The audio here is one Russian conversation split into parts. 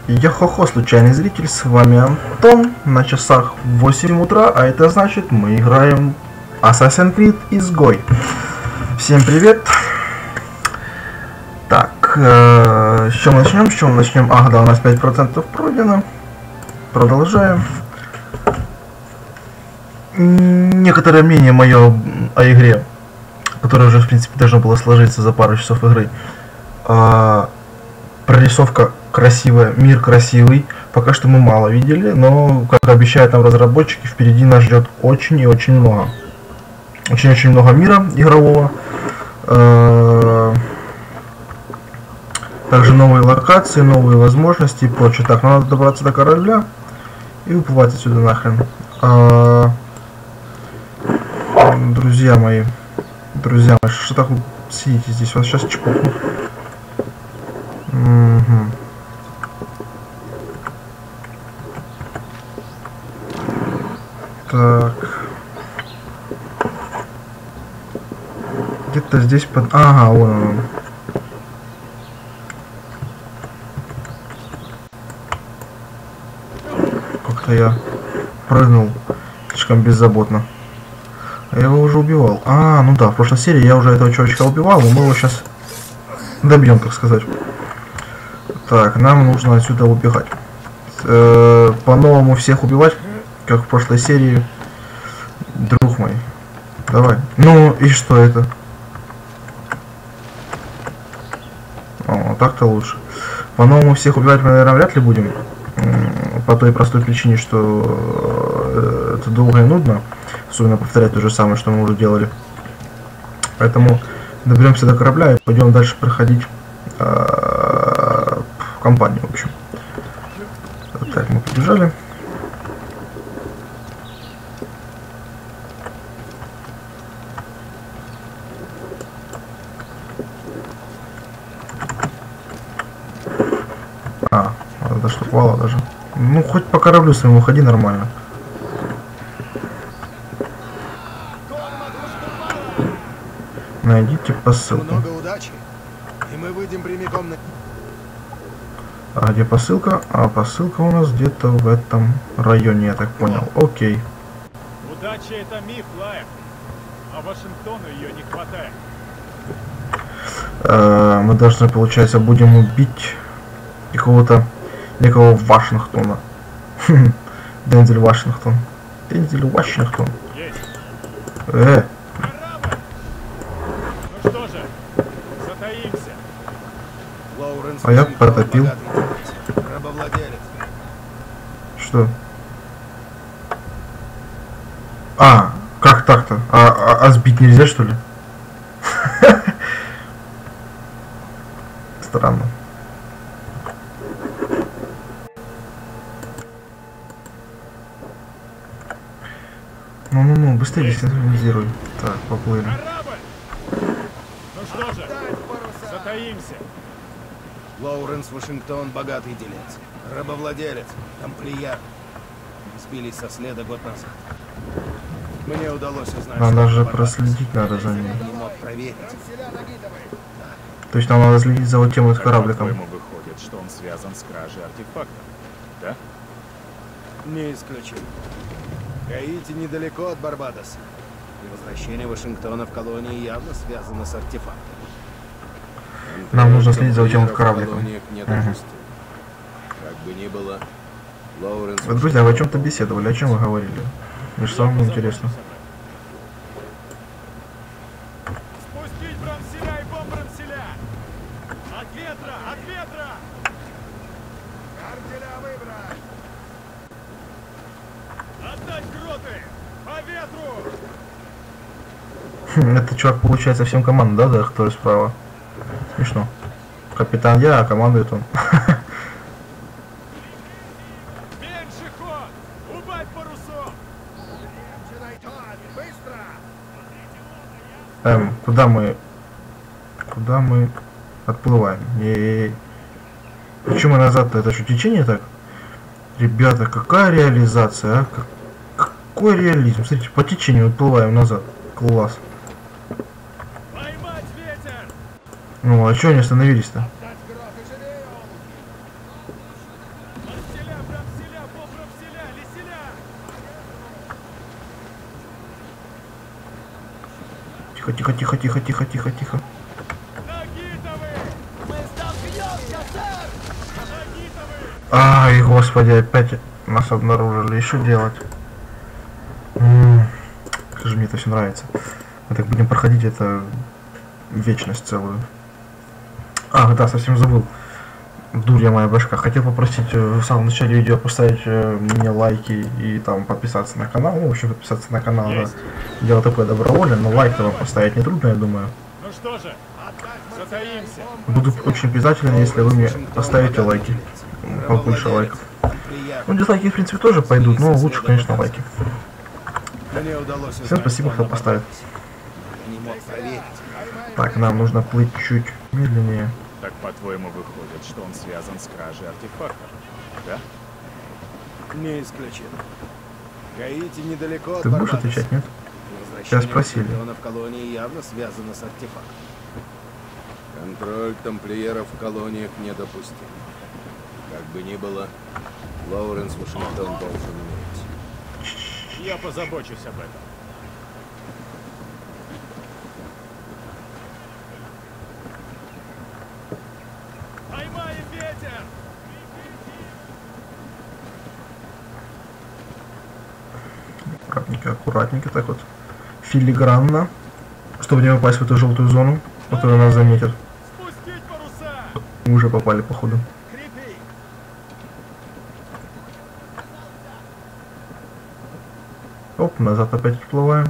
Йо-хо-хо, случайный зритель, с вами Антон, на часах 8 утра, а это значит, мы играем Assassin's Creed Изгой. Всем привет! Так, с чем начнем? Ага, да, у нас 5% пройдено. Продолжаем. Некоторое мнение мое о игре, которое уже, в принципе, должно было сложиться за пару часов игры. Прорисовка красивая, мир красивый. Пока что мы мало видели, но, как обещают нам разработчики, впереди нас ждет очень и очень много. Очень-очень много мира игрового. Также новые локации, новые возможности и прочее. Так, ну надо добраться до корабля и уплывать отсюда нахрен. Друзья мои, что так вы сидите здесь? Вас сейчас чпокну. Так. Где-то здесь под... Ага, вон он. Как-то я прыгнул слишком беззаботно. А я его уже убивал. А, ну да, в прошлой серии я уже этого чувачка убивал, и мы его сейчас добьем, так сказать. Так, нам нужно отсюда убегать. По-новому всех убивать, как в прошлой серии. Друг мой. Давай. Ну и что это? О, так-то лучше. По-новому всех убивать мы, наверное, вряд ли будем. По той простой причине, что это долго и нудно. Особенно повторять то же самое, что мы уже делали. Поэтому доберемся до корабля и пойдем дальше проходить компанию, в общем. Так, мы побежали. До штурвала даже. Ну, хоть по кораблю своему ходи нормально. Найдите посылку. Много удачи, и мы выйдем прямиком на... А где посылка? А посылка у нас где-то в этом районе, я так понял. Окей. Удача — это миф, Лайер. А Вашингтону ее не хватает. Мы должны, получается, будем убить какого-то некого Вашингтона. Дензель Вашингтон. Дензель Вашингтон. Ну что же, затаимся. А я потопил. Что? А, как так-то? А сбить нельзя, что ли? Странно. Ну, быстрее синхронизируй. Так, поплыли. Ну что же, затаимся. Лоуренс Вашингтон — богатый делец, рабовладелец, тамплиер. Сбились со следа год назад. Мне удалось узнать, нам что даже он проследить надо за ним. не мог проверить. То есть нам надо следить за вот тем вот корабликом. По-моему, выходит, что он связан с кражей артефактов, да? Не исключено. Гаити недалеко от Барбадоса. И возвращение Вашингтона в колонии явно связано с артефактом. Нам нужно следить за вот тем вот корабликом. Как бы ни было, Лоуренс... Вы, друзья, вы о чем-то беседовали? О чем вы говорили? Мне что самому интересно. Спустить бронзеля и бомбронзеля! От ветра! От ветра! Артеля выбрать! Отдать гроты! По ветру! Это чувак, получается, всем команда, да, который справа? Смешно. Капитан я, а командует он. Меньше ход! Убавь парусов! Куда мы отплываем? Почему мы назад-то? Это что, течение так? Ребята, какая реализация, а? Какой реализм? Смотрите, по течению отплываем назад. Класс. Поймать ветер! Ну, а что они остановились-то? Тихо, тихо, тихо, тихо, тихо, тихо, тихо. Ай, господи, опять нас обнаружили. И что делать? Как же мне это все нравится. Мы так будем проходить это вечность целую. А, да, совсем забыл. Дурья моя башка. Хотел попросить в самом начале видео поставить мне лайки и там подписаться на канал. Ну, в общем, подписаться на канал. Да. Дело такое добровольно, но лайк-то вам поставить нетрудно, я думаю. Ну что же, затаимся. Буду очень признателен, если вы мне поставите лайки. Побольше лайков. Ну, дизлайки, в принципе, тоже пойдут, но лучше, конечно, лайки. Всем спасибо, кто поставит. Так, нам нужно плыть чуть медленнее. Так, по-твоему, выходит, что он связан с кражей артефактов, да? Не исключено. Гаити недалеко от Ты будешь Барбадоса. отвечать, нет? Тебя спросили. В колонии явно связано с артефактом. Контроль тамплиеров в колониях недопустим. Как бы ни было, Лоуренс Вашингтон должен умереть. Я позабочусь об этом. Поймаем ветер! Аккуратненько, аккуратненько, так вот. Филигранно. Чтобы не попасть в эту желтую зону, которая нас заметит. Спустить паруса! Мы уже попали, походу. Крепи! Оп, назад опять отплываем.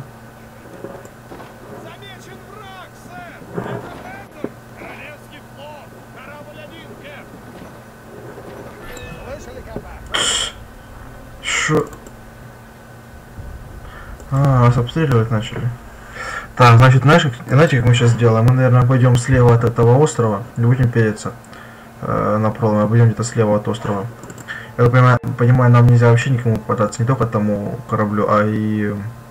Замечен враг, сэр! Это Хэнтер! Королевский флот! Корабль 1, Кэп! Слышали, капа? Шо? А, нас обстреливать начали. Так, значит, знаете, как мы сейчас сделаем? Мы, наверное, пойдем слева от этого острова. Не будем переться на пролом, а пойдем где-то слева от острова. Я понимаю, нам нельзя вообще никому попадаться, не только тому кораблю, а и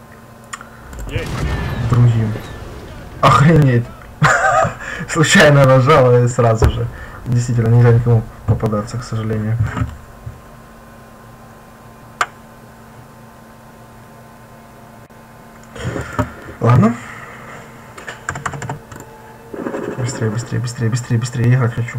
другим. Охренеть! Случайно нажал и сразу же. Действительно, нельзя никому попадаться, к сожалению. Ладно. Быстрее, быстрее, быстрее, быстрее, быстрее. Я играть хочу.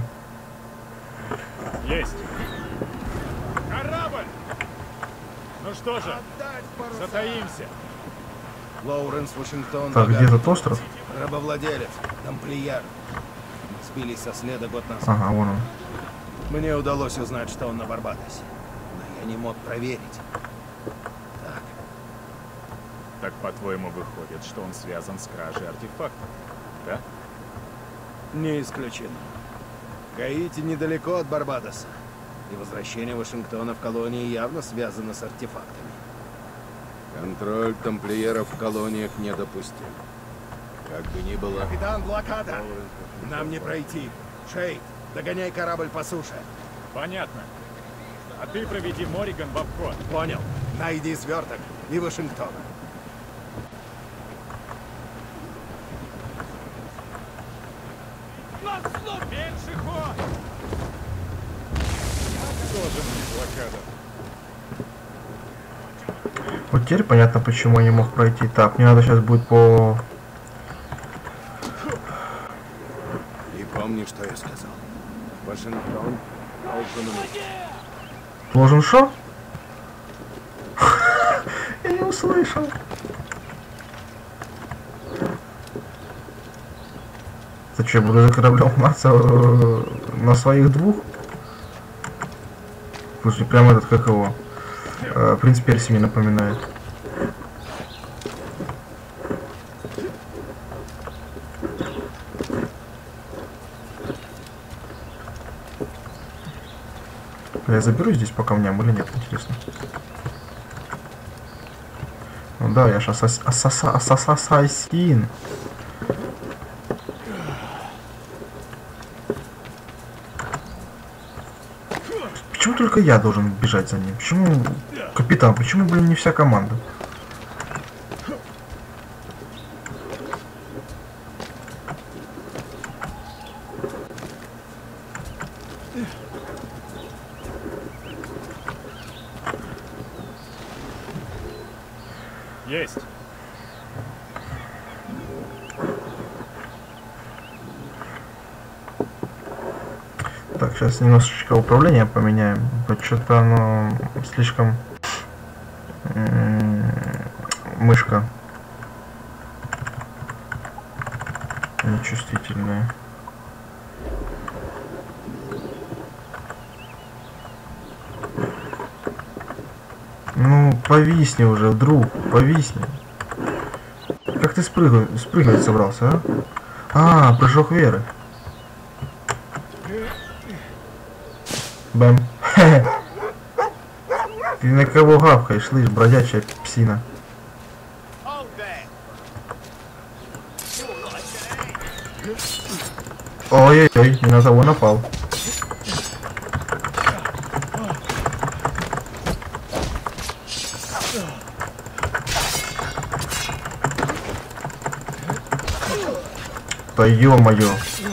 Есть! Корабль! Ну что же, затаимся! Лоуренс Вашингтон. Так, где этот остров? Рабовладелец, тамплиер. Сбились со следа год назад. Ага, вон он. Мне удалось узнать, что он на Барбадосе. Но я не мог проверить. Так, Так, по-твоему, выходит, что он связан с кражей артефактов, да? не исключено. Гаити недалеко от Барбадоса. И возвращение Вашингтона в колонии явно связано с артефактами. Контроль тамплиеров в колониях недопустим. Как бы ни было... Капитан, блокада! Нам не пройти. Шейд, догоняй корабль по суше. Понятно. А ты проведи Морриган в обход. Понял. Найди сверток и Вашингтона. Меньше ход! Тоже мне блокада. Вот теперь понятно, почему я не мог пройти. Так, мне надо сейчас будет по... И помни, что я сказал. Вашингтон должен умереть. Должен шо? Я не услышал. Ты что, буду за кораблем маться на своих двух? Слушай, прям этот, как его, принц Перси мне напоминает. Я заберу здесь по камням или нет, интересно. Ну да, я же ассасин. Почему только я должен бежать за ним? Почему, капитан, почему, блин, не вся команда? Есть. сейчас немножечко управление поменяем. Что-то оно слишком мышка нечувствительная. Ну, повисни уже, друг, повисни. Как ты спрыгивать собрался, а? А, прыжок веры. Бэм. Ты на кого гавкаешь, слышь, бродячая псина? Ой-ой-ой, не на того напал. Да ё-моё.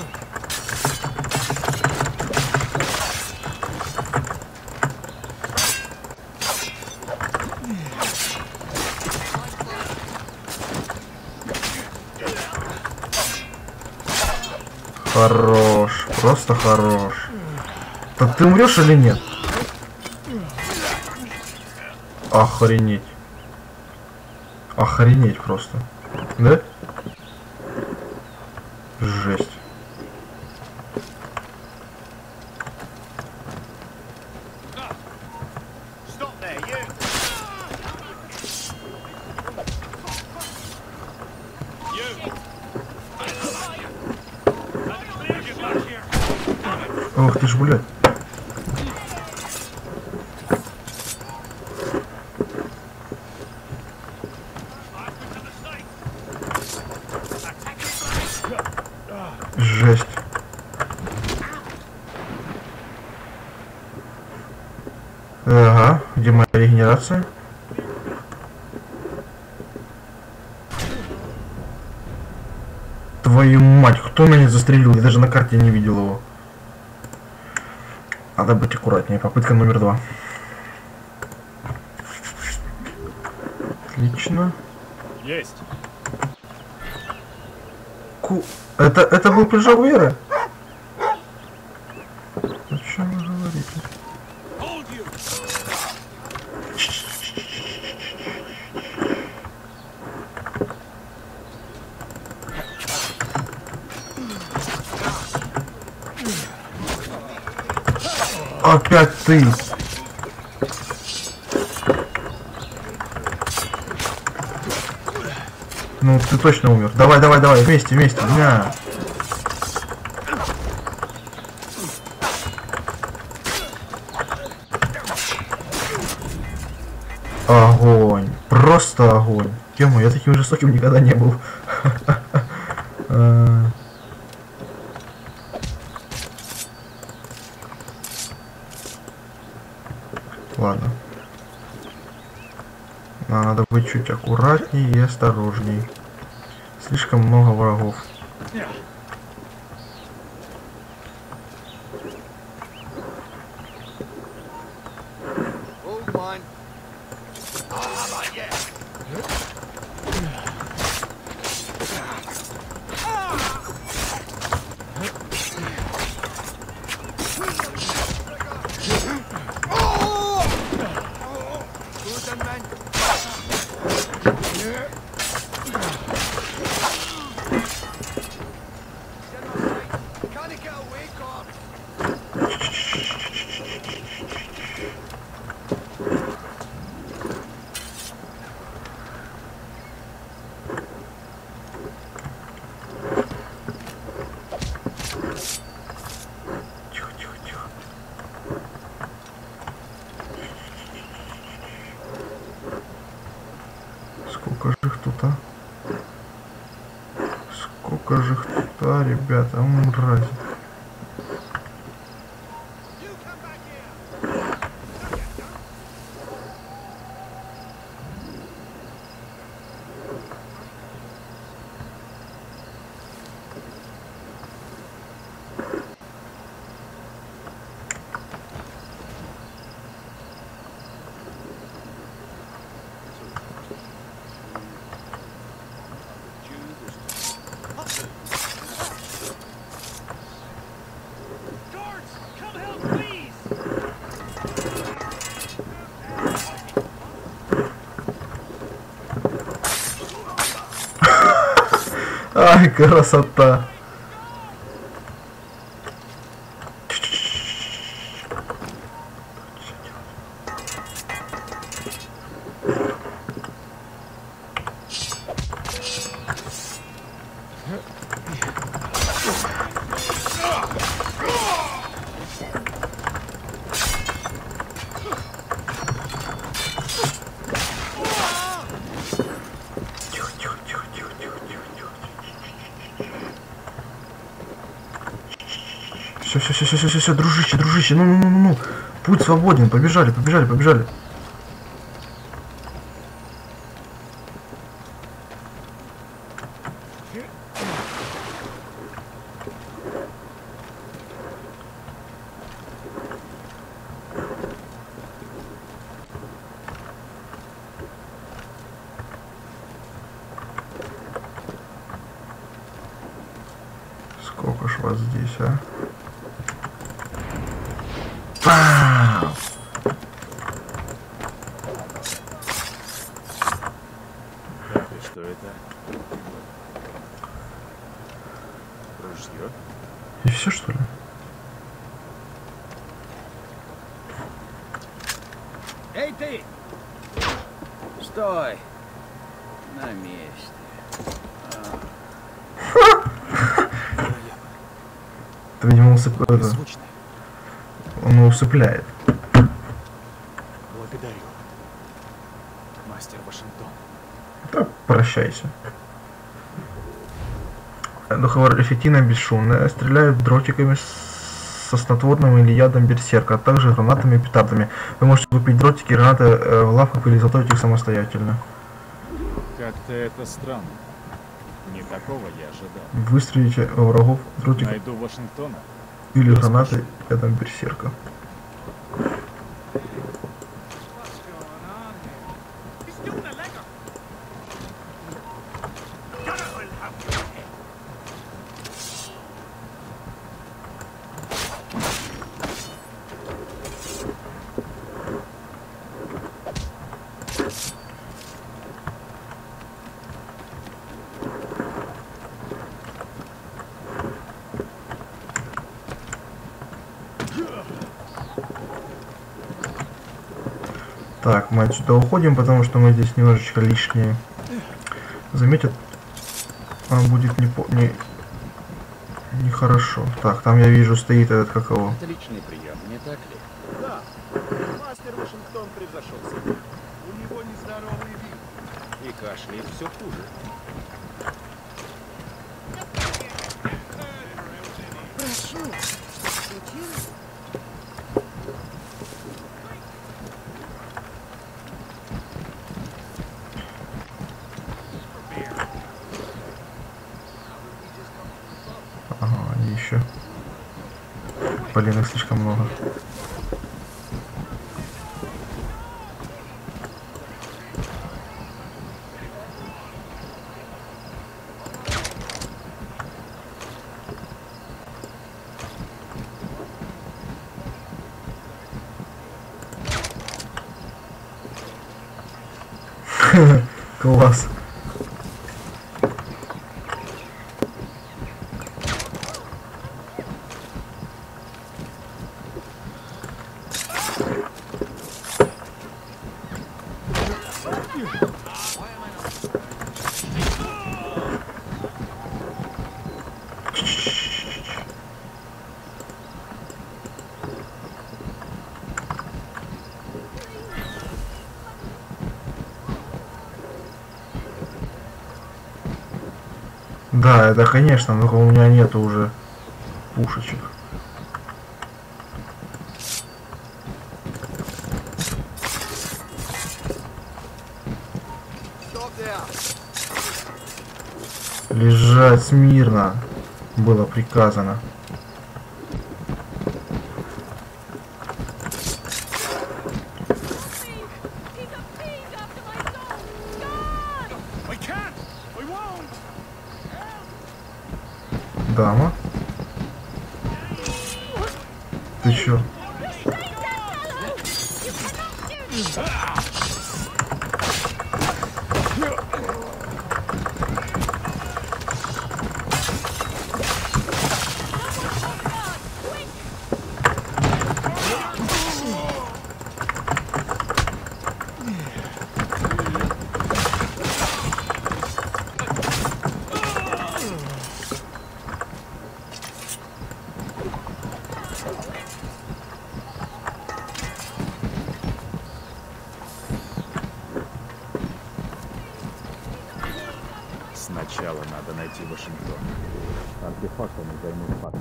Хорош, просто хорош. Да ты умрешь или нет? Охренеть. Охренеть просто. Да? Жесть. Ох ты ж, блядь. Жесть. Ага, где моя регенерация? Твою мать, кто меня застрелил? Я даже на карте не видел его. Надо быть аккуратнее. Попытка номер 2. Отлично. Есть. Это был прыжок веры? О чем вы говорите? Опять ты! Ну, ты точно умер. Давай, давай, давай, вместе, вместе. На. Огонь. Просто огонь. Ё-моё, я таким жестоким никогда не был. Ладно. Надо быть чуть аккуратнее и осторожней. Слишком много врагов. Сколько же их тут, а? Сколько же их тут, а, ребята? Мрази. Ай, красота. Все, дружище, ну. Путь свободен, побежали. Сколько ж вас здесь, а? Пау! Так, и что это? Ружье? И все, что ли? Эй, ты! Стой! На месте. Это, видимо, Беззвучный. он усыпляет. Благодарю. Мастер Вашингтон. Да, прощайся. Духовая эффективно бесшумная. Стреляют дротиками со снотворным или ядом берсерка, а также гранатами и петардами. Вы можете купить дротики и гранаты в лавках или изготовить их самостоятельно. Как-то это странно. Не такого я ожидал. Выстрелите во врагов дротиком Найду Вашингтона. или гранатой ядом берсерка. Так, мы отсюда уходим, потому что мы здесь немножечко лишние. Заметят, будет нехорошо. Так, там я вижу стоит этот какого. Отличный прием, не так ли? Да, мастер Вашингтон превзошелся. У него нездоровый вид. И кашляет все хуже. Прошу, что случилось? Ага, они еще. Блин, их слишком много. Класс. Да, это конечно, но у меня нету уже пушечек. Лежать смирно было приказано. Дама? Ты чё? Сначала надо найти Вашингтон. Артефактами займусь потом.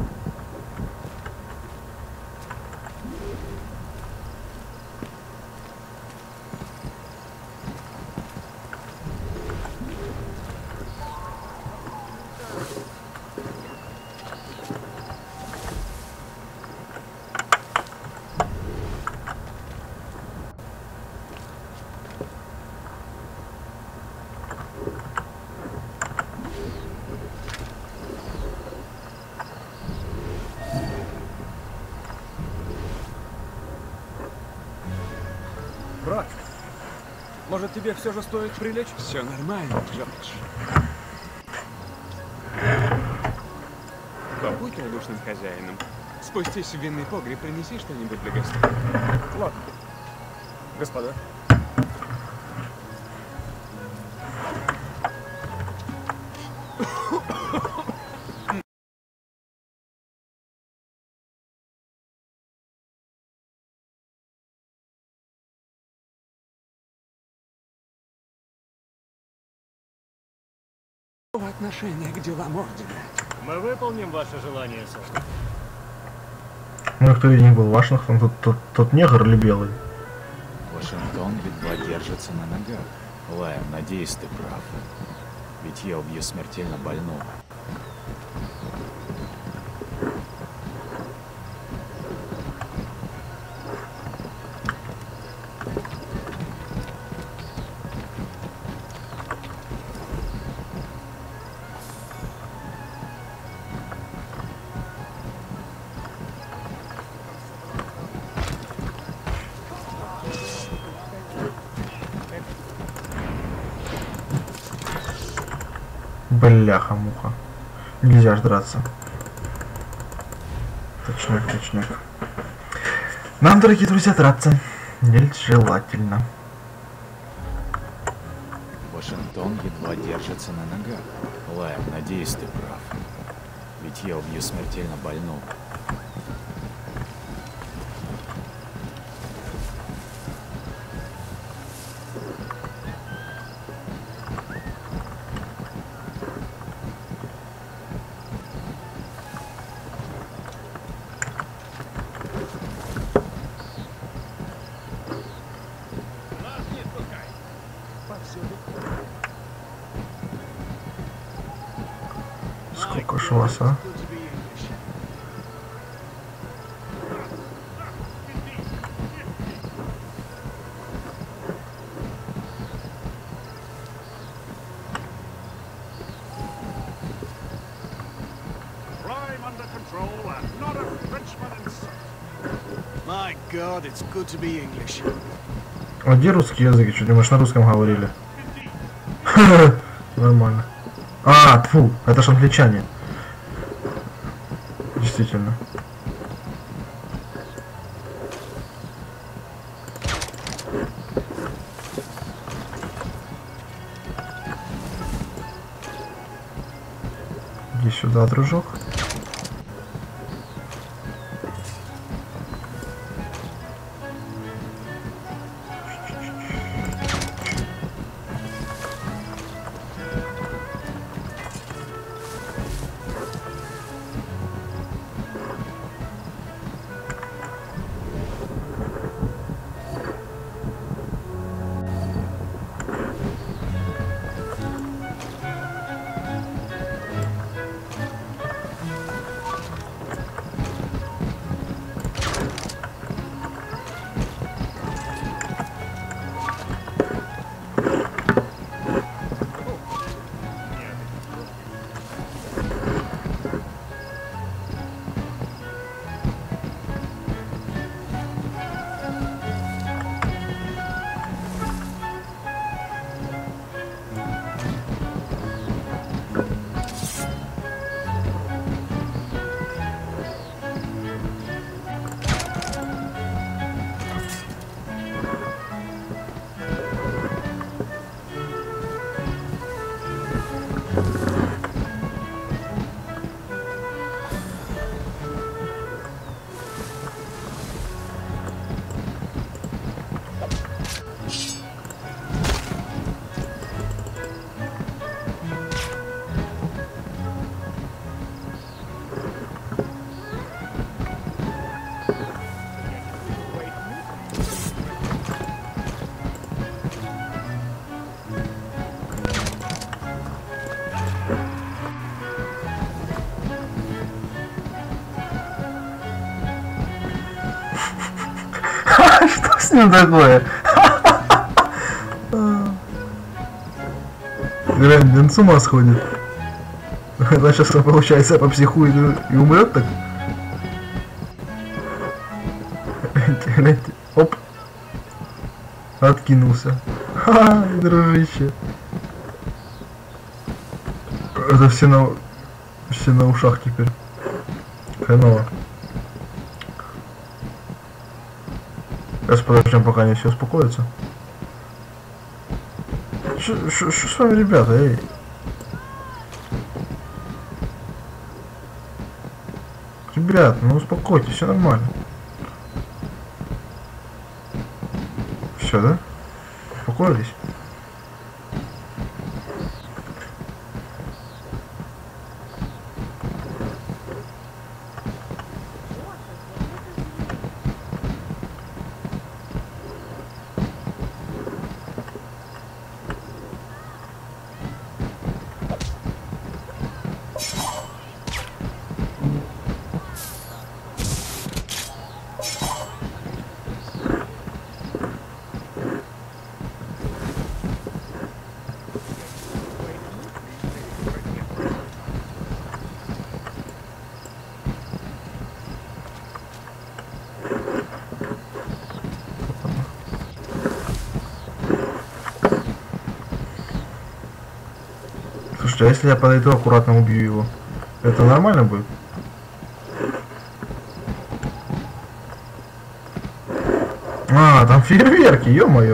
Брат, может тебе все же стоит прилечь? Все нормально, Джордж. Побудь радушным хозяином. Спустись в винный погреб, принеси что-нибудь для гостей. Ладно. Господа. В отношении к делам Ордена. Мы выполним ваше желание, сэр. Ну, кто из них был Вашингтон? Тот негр или белый? Вашингтон едва держится на ногах. Лайм, надеюсь, ты прав. Ведь я убью смертельно больного. Бляха-муха. Нельзя ж драться. Точняк, точняк. Нам, дорогие друзья, драться нежелательно. Вашингтон едва держится на ногах. Лайм, надеюсь, ты прав. Ведь я убью смертельно больного. Сколько ж вас, а? Crime under control and not a Frenchman in sight. My God, it's good to be English. А где русский язык? Что думаешь, на русском говорили? Нормально. А, тьфу, это ж англичане. Действительно. Иди сюда, дружок. с ним такое? Глянь, он с ума сходит. Она сейчас, получается, попсихует и умрет так. Гляньте, оп. Откинулся. Ха, дружище. Это все на ушах теперь. Хреново. Сейчас подождем, пока они все успокоятся. Что с вами, ребята, эй? Ребят, ну успокойтесь, все нормально. Все, да? Успокоились? Слушайте, а если я подойду, аккуратно убью его, это нормально будет? А, там фейерверки, ё-моё.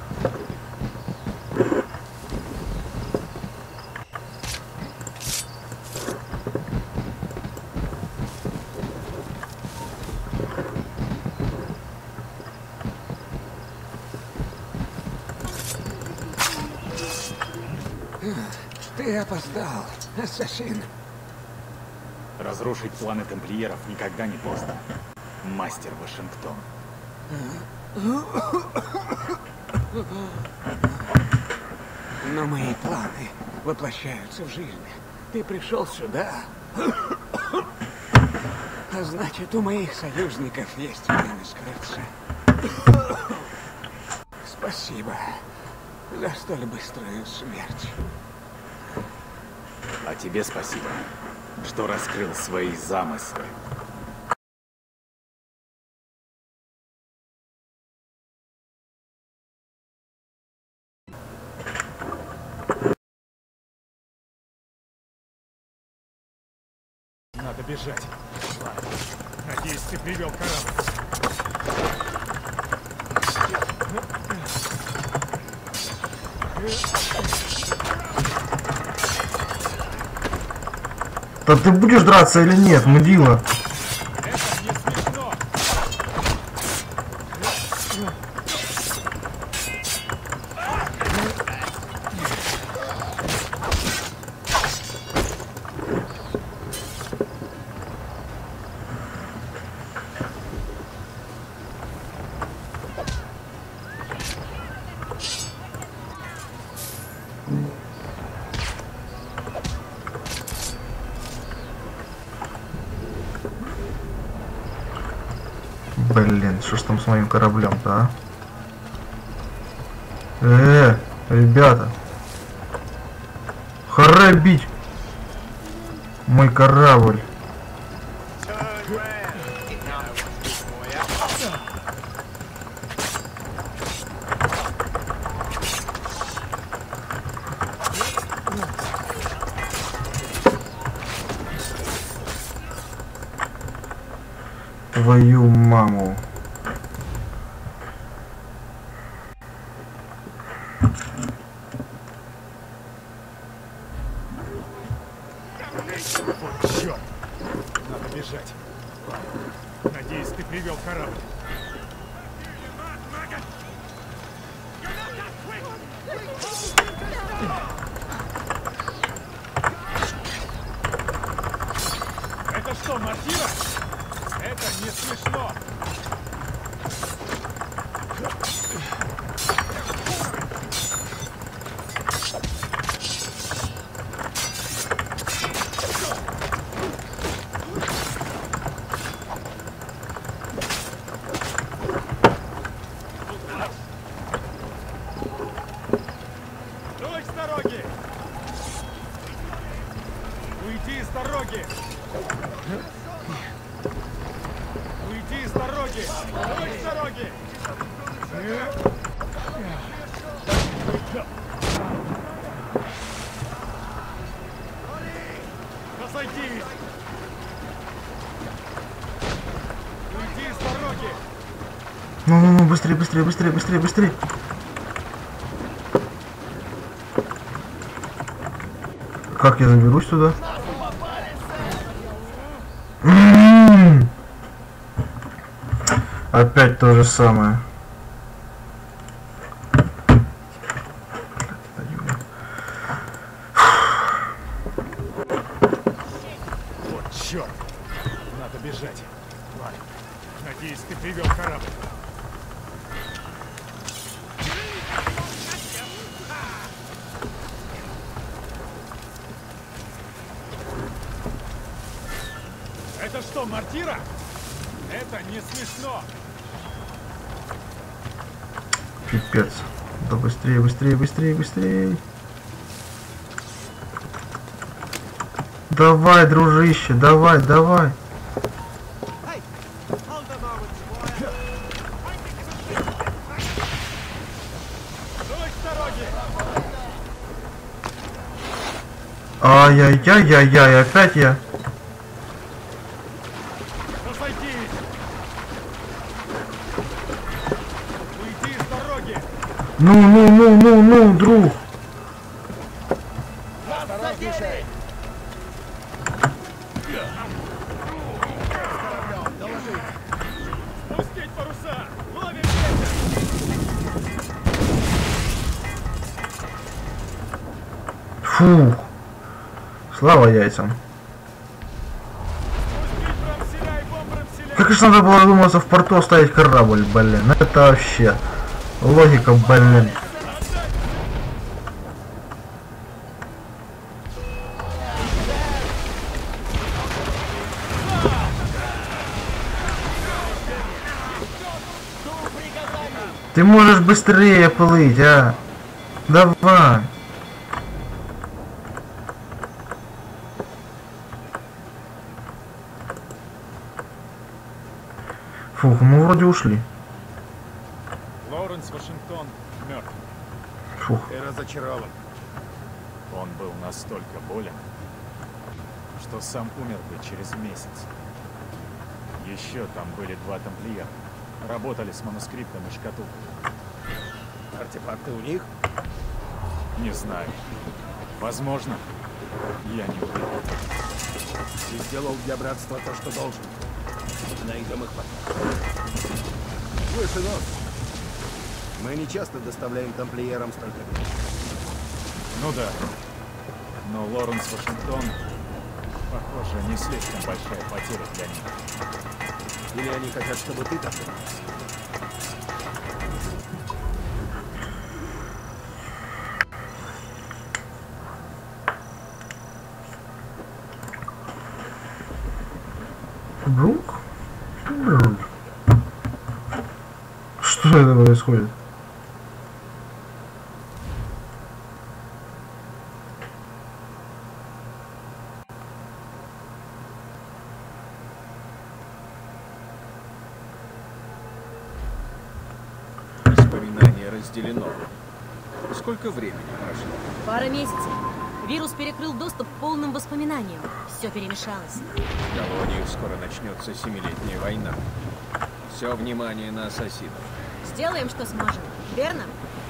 Ты опоздал, ассасин. Разрушить планы тамплиеров никогда не поздно. Мастер Вашингтон. Но мои планы воплощаются в жизнь. Ты пришел сюда, а значит, у моих союзников есть время скрыться. Спасибо за столь быструю смерть. А тебе спасибо, что раскрыл свои замыслы. Надо бежать. Надеюсь, ты привел корабль. Да ты будешь драться или нет, мудила? Это не смешно. Блин, что ж там с моим кораблем-то, а? Ребята. Харе бить! Мой корабль. Твою маму. Черт! Надо бежать. Надеюсь, ты привел корабль. Это что, мортира? Это не смешно. дороги! Уйди с дороги! Уйди с дороги! Разойдись! Уйди с дороги! Ну, быстрее, быстрее, быстрее, быстрее, быстрее. Как я заберусь туда? Опять то же самое. Вот черт! Надо бежать. Ладно. Надеюсь, ты привел корабль. Это что, мортира? Это не смешно. Пипец. Да быстрее, быстрее, быстрее, быстрее. Давай, дружище, давай, давай. Ай-яй-яй-яй-яй, опять я. Уйди с дороги! Ну, друг. Спустить паруса! Ловим Фух. Слава яйцам. Как же надо было думаться в порту оставить корабль, блин. Это вообще логика, блин. Ты можешь быстрее плыть, а? Давай. Фух, мы вроде ушли. Лоуренс Вашингтон мертв. Фух. Ты разочарован. Он был настолько болен, что сам умер бы через месяц. Еще там были 2 тамплиера. Работали с манускриптом и шкатулкой. Артефакты у них? Не знаю. Возможно. Я не уверен. Ты сделал для братства то, что должен. Найдем их потом. Выше нос. Мы не часто доставляем тамплиерам столько бед. Ну да. Но Лоуренс Вашингтон, похоже, не слишком большая потеря для них. Или они хотят, чтобы ты так думал? Друг? Друг. Что это происходит? Воспоминание разделено. Сколько времени прошло? Пара месяцев. Вирус перекрыл доступ к полным воспоминаниям. Все перемешалось. В колонии скоро начнется 7-летняя война. Все внимание на ассасинов. Сделаем, что сможем. Верно?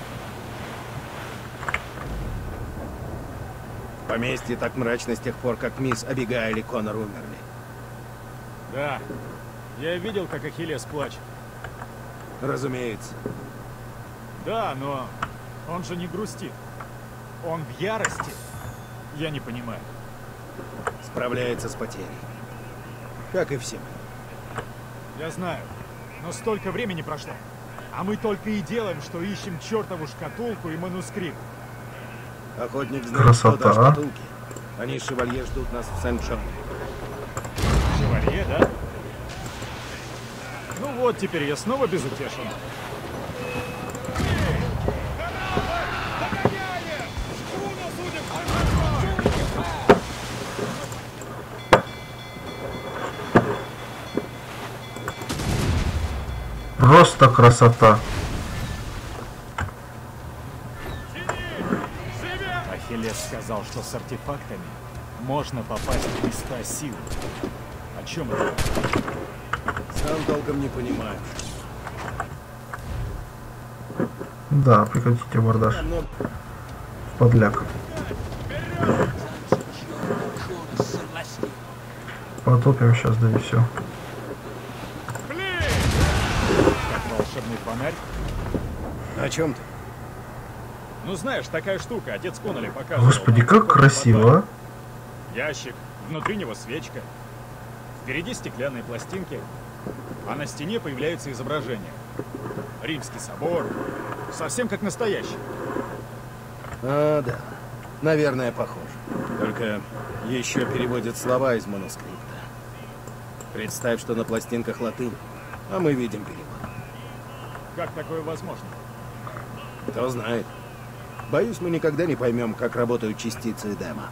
В поместье так мрачно с тех пор, как мисс Абигайл и Коннор умерли. Да. Я видел, как Ахиллес плачет. Разумеется. Да, но он же не грустит. Он в ярости. Я не понимаю. Справляется с потерей. Как и все мы. Я знаю. Но столько времени прошло. А мы только и делаем, что ищем чертову шкатулку и манускрипт. Охотник знает, Красота. что до шкатулки. Они с шевалье ждут нас в Сент-Джон. Шевалье, да? Ну вот, теперь я снова безутешен. просто красота. Ахиллес сказал, что с артефактами можно попасть в места силы. О чем это? Сам толком не понимаю. Да, прекратите абордаж. Подляк. Потопим сейчас, да и все. Как волшебный фонарь? О чем ты? Ну знаешь, такая штука, отец Конноли показывал. Господи, как красиво, а? Ящик, внутри него свечка. Впереди стеклянные пластинки, а на стене появляются изображения. Римский собор, совсем как настоящий. А, да. Наверное, похож. Только еще переводят слова из манускрипта. Представь, что на пластинках латынь, а мы видим перевод. Как такое возможно? Кто знает. Боюсь, мы никогда не поймем, как работают частицы Эдема.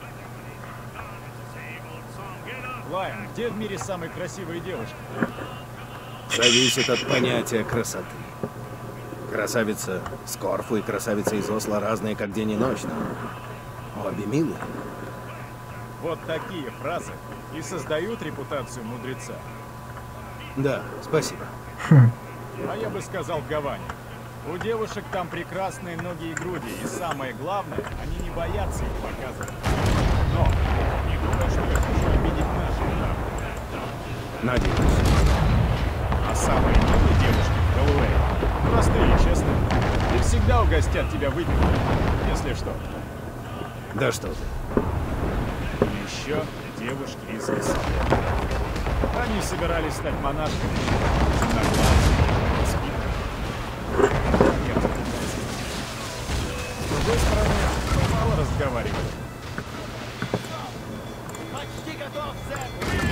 Лайон, где в мире самые красивые девушки? Зависит от понятия красоты. Красавица с Корфу и красавица из Осло разные, как день и ночь, но обе милые. Вот такие фразы и создают репутацию мудреца. Да, спасибо. А я бы сказал в Гаване. У девушек там прекрасные ноги и груди, и самое главное, они не боятся их показывать. Но не думаю, что я хочу обидеть наших дам. Надеюсь. А самые милые девушки в Галуэе простые, честно. И всегда угостят тебя выпить, если что. Да что ты. Еще девушки из Исламы. Они собирались стать монашками. С другой стороны, мало разговаривали. Почти готов, Сэм!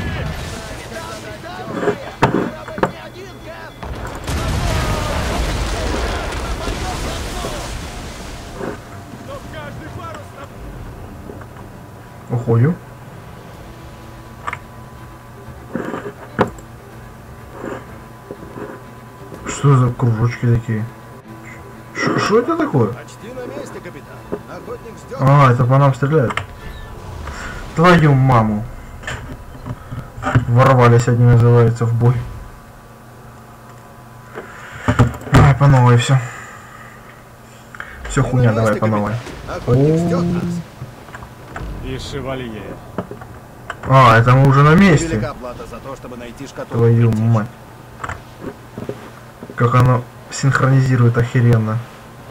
Уходим. Что за кружочки такие? Что это такое? Почти на месте, капитан. Охотник ждет. А, это по нам стреляют. Твою маму. Ворвались, одни называется, в бой. Давай по новой все. Все хуйня, давай по новой. Охотник ждет нас. И шевалье. А, это мы уже на месте. Велика плата за то, чтобы найти шкатулку. Твою мать. Как оно синхронизирует охеренно.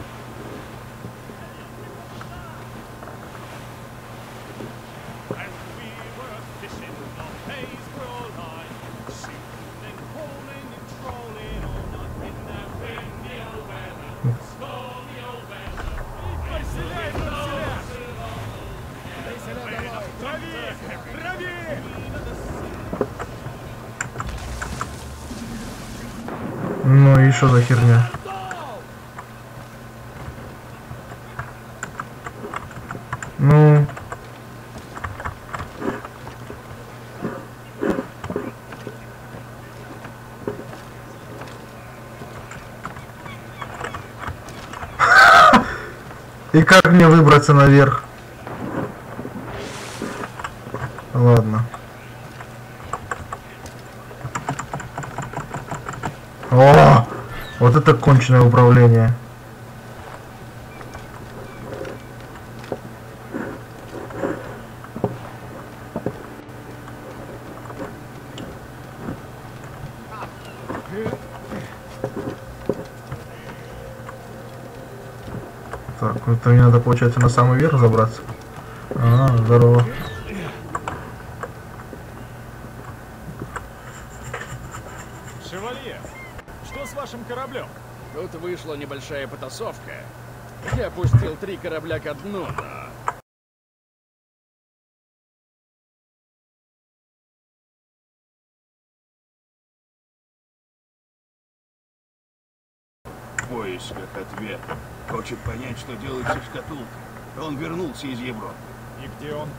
Ну и что за херня? Ну... И как мне выбраться наверх? Ладно. О, вот это конченое управление. Так, это мне надо, получается, на самый верх забраться. А, здорово. Шевалье, что с вашим кораблем? Тут вышла небольшая потасовка. Я пустил 3 корабля ко дну, но... В поисках ответа. Хочет понять, что делать со шкатулкой. Он вернулся из Европы. И где он?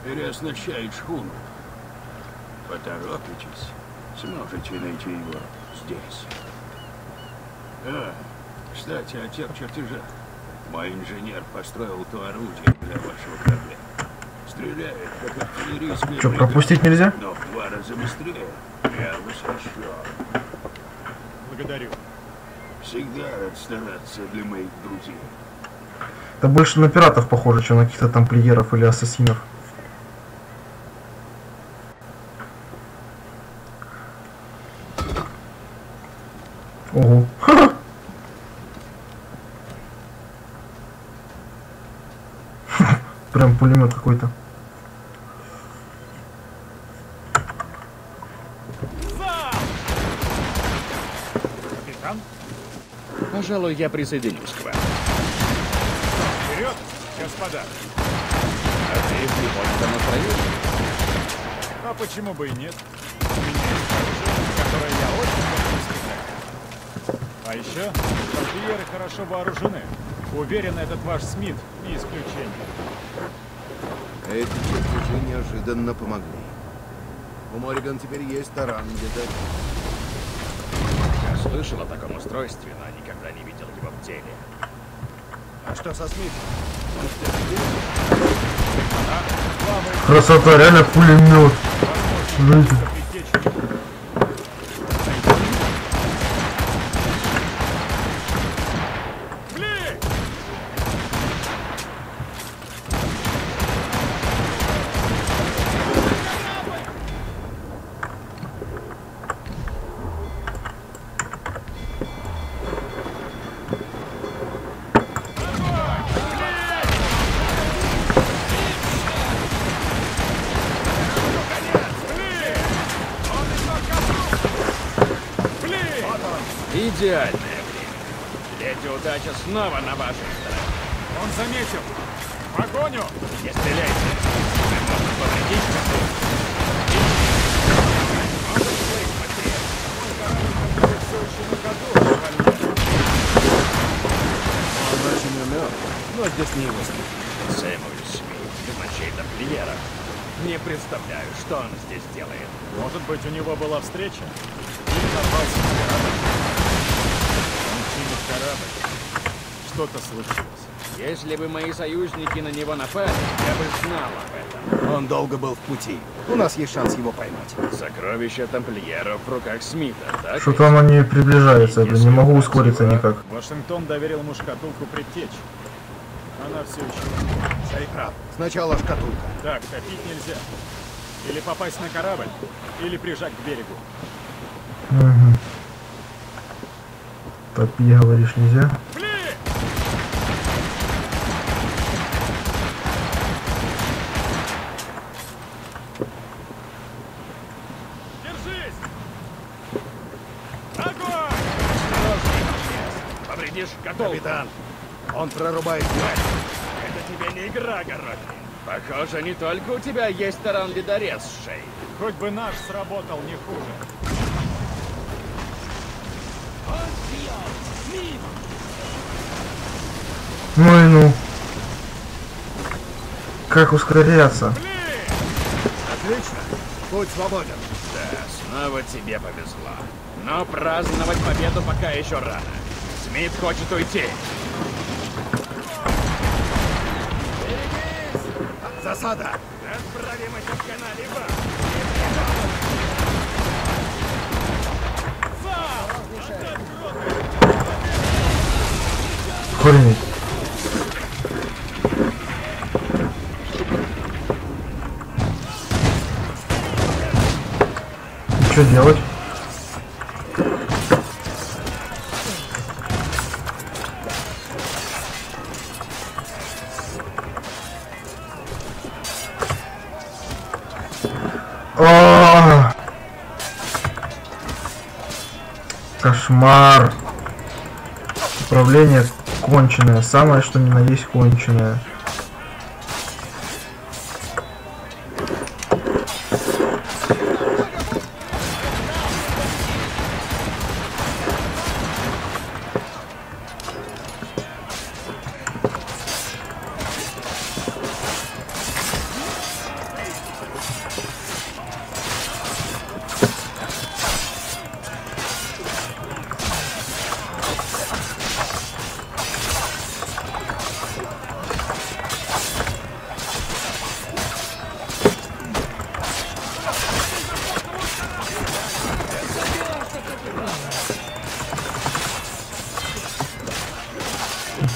Переоснащает шхуну. Поторопитесь. Сможете найти его. здесь. Кстати, о тех чертежах. Мой инженер построил то орудие для вашего корабля. Стреляет, как артиллерийская Что, бригада, пропустить нельзя? но в 2 раза быстрее. Я восхищен. Благодарю. Всегда рад стараться для моих друзей. Это больше на пиратов похоже, чем на каких-то тамплиеров или ассасинов. Ого. Прям пулемет какой-то. Капитан, Пожалуй, я присоединюсь к вам. вперед, господа. А ты в приподнятом настроении? А почему бы и нет? У меня есть оружие, которое я очень хочу испытать. А еще, тамплиеры хорошо вооружены. Уверен, этот ваш Смит не исключение. Эти чертежи неожиданно помогли. У Морриган теперь есть таран для Дарьи. Я слышал о таком устройстве, но никогда не видел его в деле. А что со Смитом? Он Красота, реально пулемет. Смотрите. Идеальное время. Леди Удача снова на вашей стороне. Он заметил. Погоню! Не стреляйте. Вы можете повредить кому. Он очень умен, но здесь не его стиль. Сэмюэль Смит, казначей тамплиеров. Не представляю, что он здесь делает. Может быть, у него была встреча? Или напался на корабль? Он чинит корабль. Что-то случилось. Если бы мои союзники на него напали, я бы знал об этом. Он долго был в пути. У нас есть шанс его поймать. Сокровища тамплиеров в руках Смита, так? Что-то оно не приближается, блин, не могу ускориться никак. Вашингтон доверил ему шкатулку предтечи. Она все еще... Царь прав. Сначала шкатулка. Так, топить нельзя. Или попасть на корабль, или прижать к берегу. Угу. Топи, говоришь, нельзя? Держись! Огонь! Повредишь шкатулку. Капитан, он прорубает дверь. Это тебе не игра, Горохи. Похоже, не только у тебя есть таран-ледорез с шеей. Хоть бы наш сработал не хуже. Ну и ну. Как ускоряться? Отлично. Путь свободен. Да, снова тебе повезло. Но праздновать победу пока еще рано. Смит хочет уйти. Засада. Отправим этих каналей Охренеть. Что делать? Кошмар. Управление конченое. Самое что ни на есть конченое.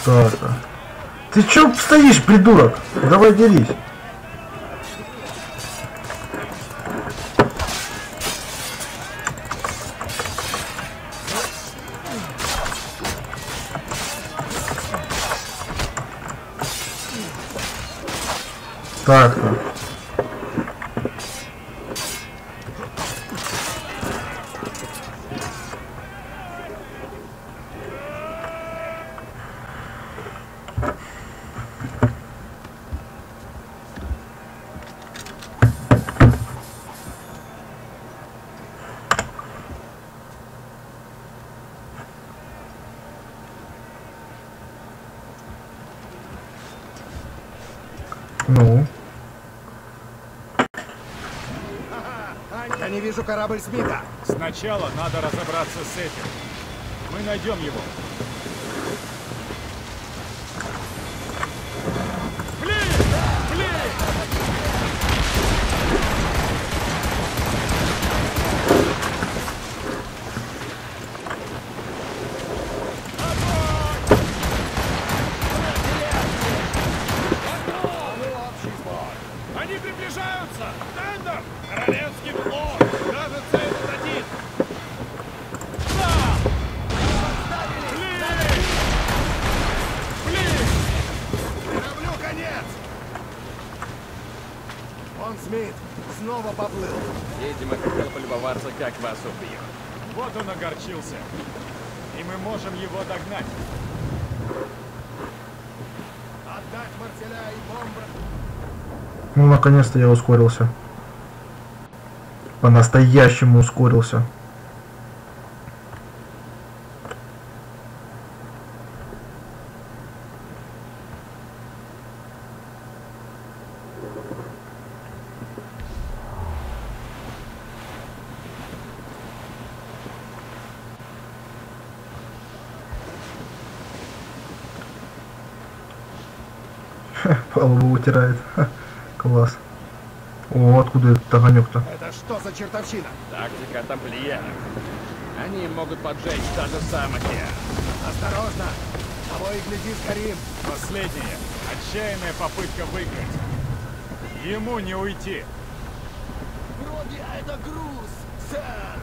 Так. Ты чё стоишь, придурок? Давай дерись. Так-то. Ну? Я не вижу корабль Смита. Сначала надо разобраться с этим. Мы найдем его. Они приближаются! Тендер! Королевский флот! Кажется, это летит! Да! Кораблю конец! Он Смит снова поплыл. Видимо, хотел полюбоваться, как вас убьют. Вот он огорчился. И мы можем его догнать. Отдать Марселя и бомбы. Ну, наконец-то я ускорился. По-настоящему ускорился. Палубу вытирает. Класс. О, откуда этот огонек-то? Это что за чертовщина? Тактика тамплиеров. Они могут поджечь даже сам океан. Осторожно! Того и гляди, сгорим. Последняя. Отчаянная попытка выиграть. Ему не уйти. Вроде это груз, сэр.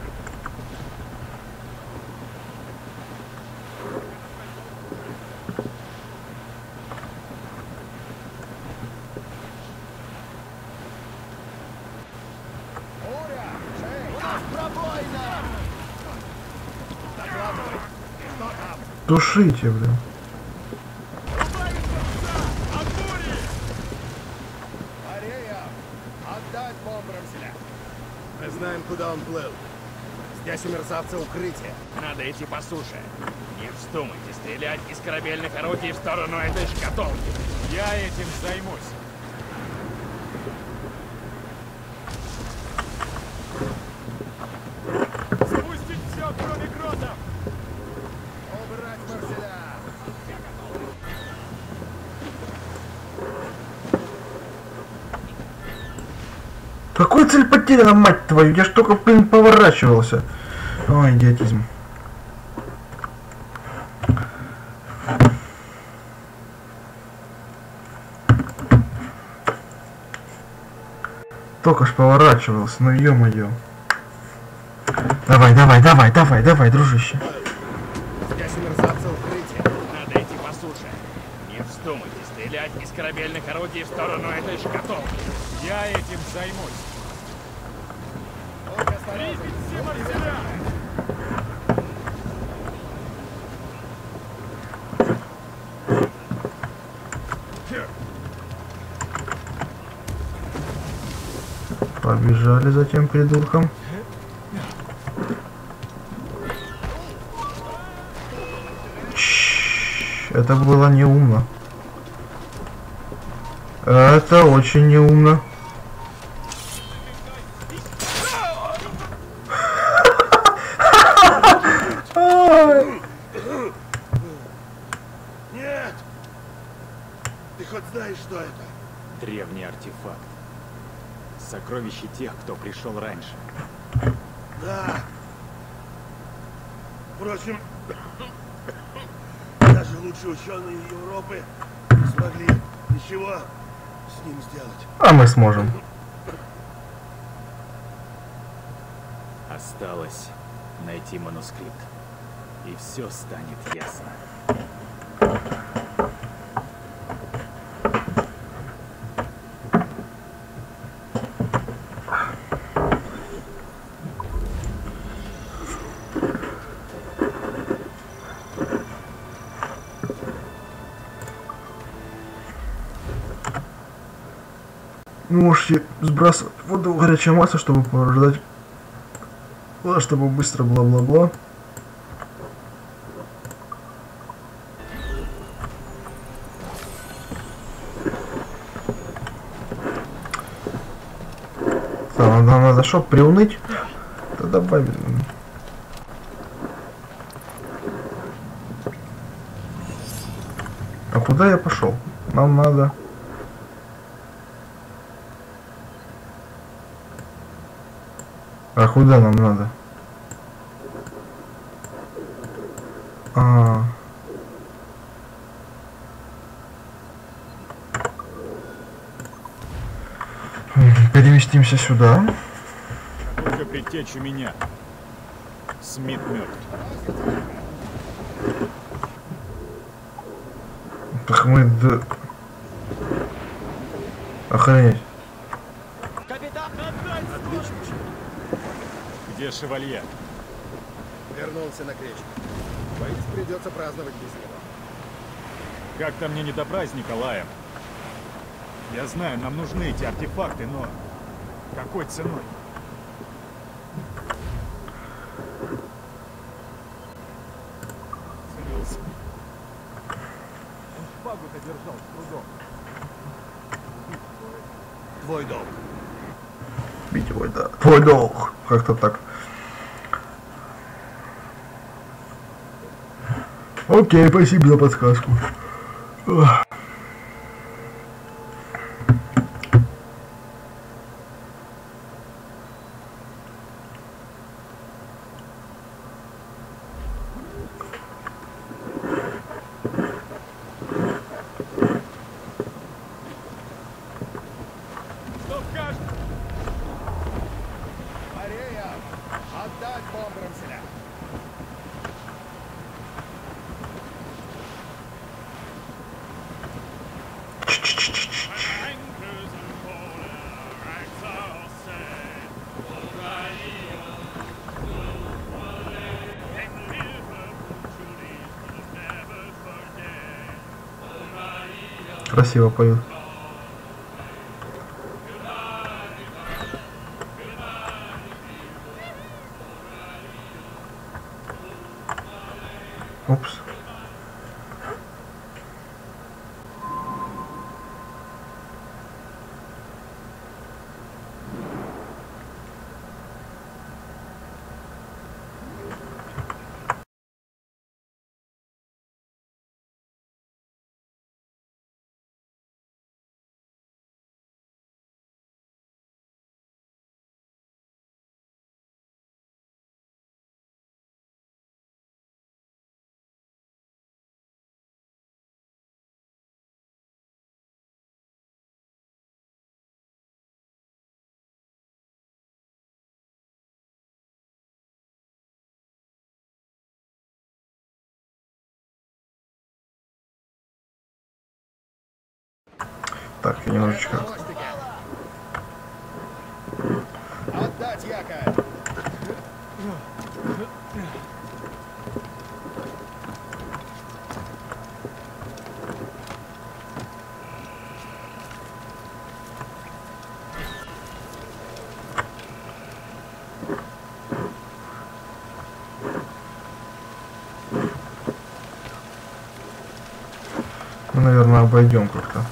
Тушите, блин. Арея! Отдать бомбам Селя. Мы знаем, куда он плыл. Здесь у мерзавца укрытие. Надо идти по суше. Не вздумайте стрелять из корабельных орудий в сторону этой шкатулки. Я этим займусь. Спустить все, кроме гротов! Убрать Марселя! Какой цель потеряна, мать твою? Я ж только, блин, поворачивался. Ой, идиотизм. Только ж поворачивался, ну ё-моё. Давай, давай, давай, давай, давай, дружище. Здесь у мерзавца укрытие. Надо идти по суше. Не вздумайте стрелять из корабельных орудий в сторону этой шкатулки. Я этим займусь. Прибить все Марселя! Побежали за тем придурком. Это было неумно. Это очень неумно. Нет! Ты хоть знаешь, что это? Древний артефакт. Сокровище тех, кто пришел раньше. Да. Впрочем, даже лучше. лучшие ученые Европы не смогли ничего с ним сделать. А мы сможем. Осталось найти манускрипт, и все станет ясно. Можете сбрасывать воду в горячее масло, чтобы порождать, чтобы быстро бла-бла-бла. Нам надо что, приуныть? Да добавим. А куда я пошел? Нам надо... А куда нам надо? Переместимся сюда. Только предтечу меня. Смит мертв. Так мы... Охренеть. Где шевалье? Вернулся на кречет. Боюсь, придется праздновать без него. Как-то мне не до праздника, Лаем. Я знаю, нам нужны эти артефакты, но какой ценой? Целился. Он шпагу-то держал с трудом. Твой долг. Битевой, да. Твой долг. Как-то так. Окей, спасибо за подсказку. Отдать бомбрамселя! Красиво поют. Упс. Так, я немножечко... Отдать якорь! Мы, наверное, обойдем как-то.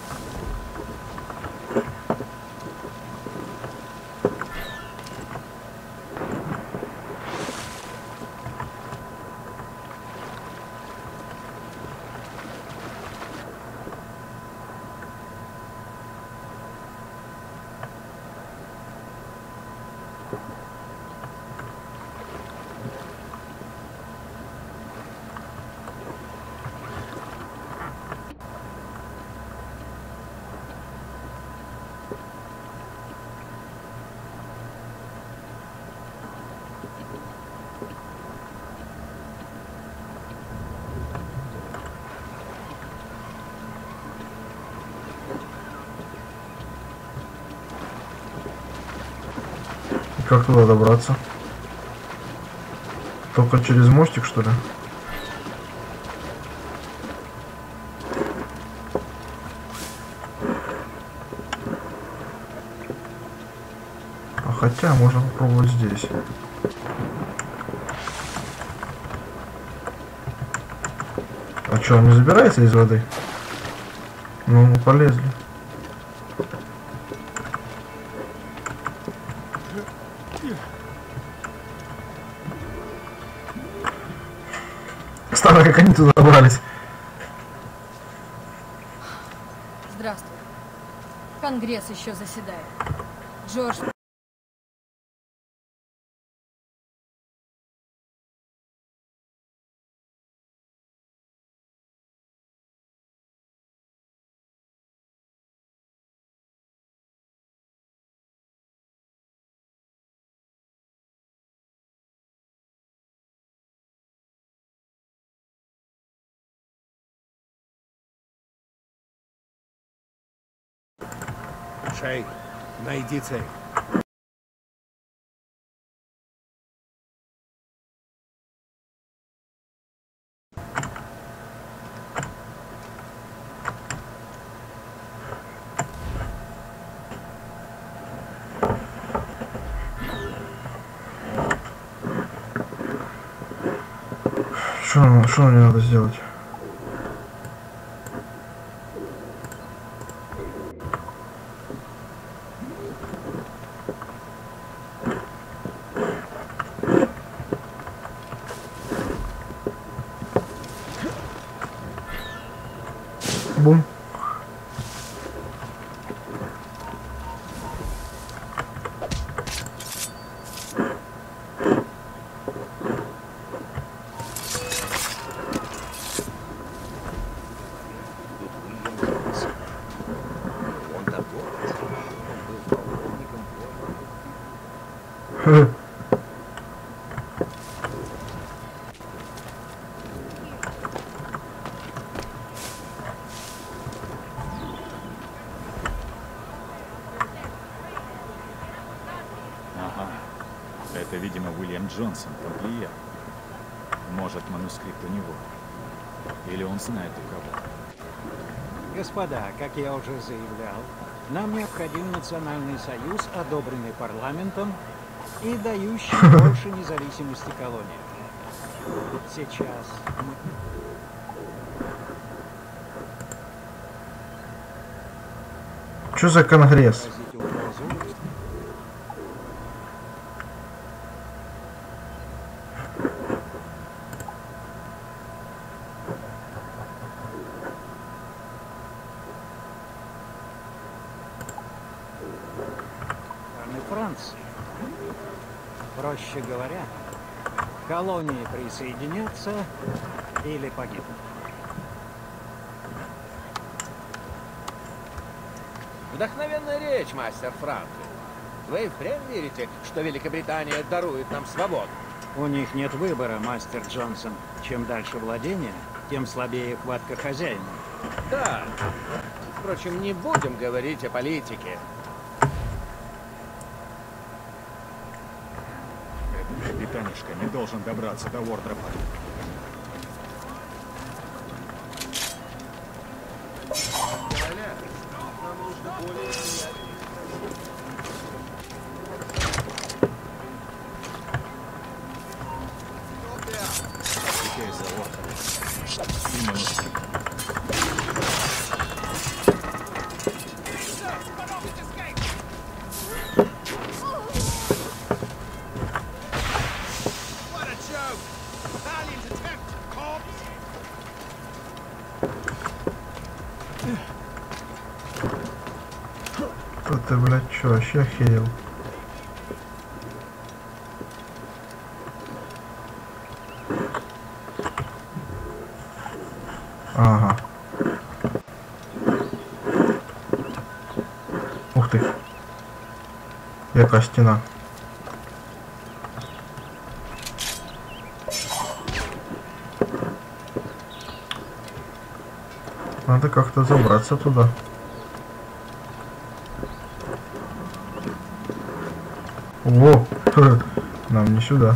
Как туда добраться? Только через мостик, что ли? А хотя можно попробовать здесь. А что, он не забирается из воды? Ну, мы полезли. Странно, как они туда добрались. Здравствуй. Конгресс еще заседает. Джордж... Шей, найди цель. Что мне надо сделать? Бум. Это, видимо, Уильям Джонсон, тамплиер. Может, манускрипт у него. Или он знает у кого. Господа, как я уже заявлял, нам необходим национальный союз, одобренный парламентом и дающий больше независимости колонии. Сейчас мы... Что за конгресс? Франции. Проще говоря, колонии присоединятся или погибнут. Вдохновенная речь, мастер Франклин. Вы впрямь верите, что Великобритания дарует нам свободу? У них нет выбора, мастер Джонсон. Чем дальше владение, тем слабее хватка хозяина. Да. Впрочем, не будем говорить о политике. Этот капитанишка не должен добраться до Уордропа. Ты, блядь, чё, вообще охерел? Ага. Ух ты. Яка стена. Надо как-то забраться туда. Во! Нам не сюда.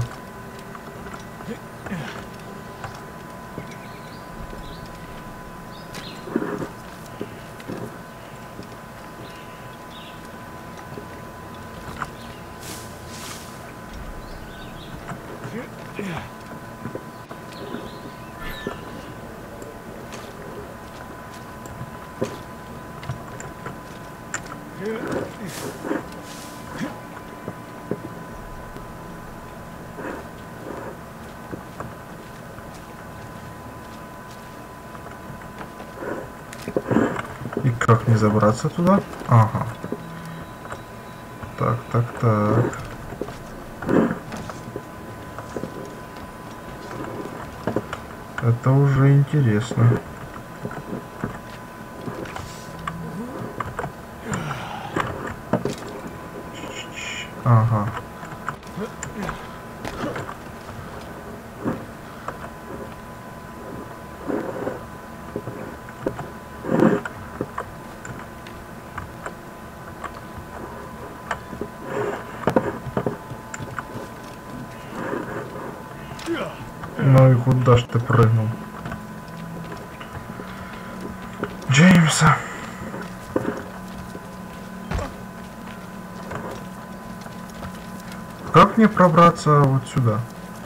И как не забраться туда? Ага. Так, так, так. Это уже интересно. Ага. Ну и куда ж ты прыгнул? Джеймса. Как мне пробраться вот сюда?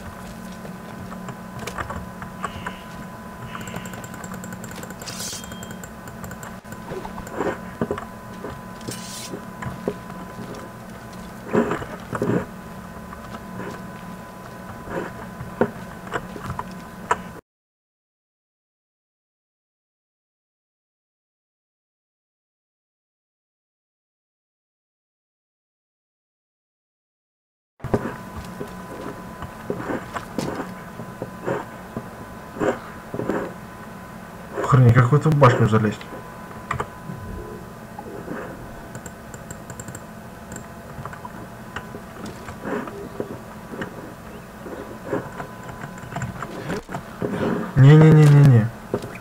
Охренеть, как в эту башню залезть? Не-не-не-не-не.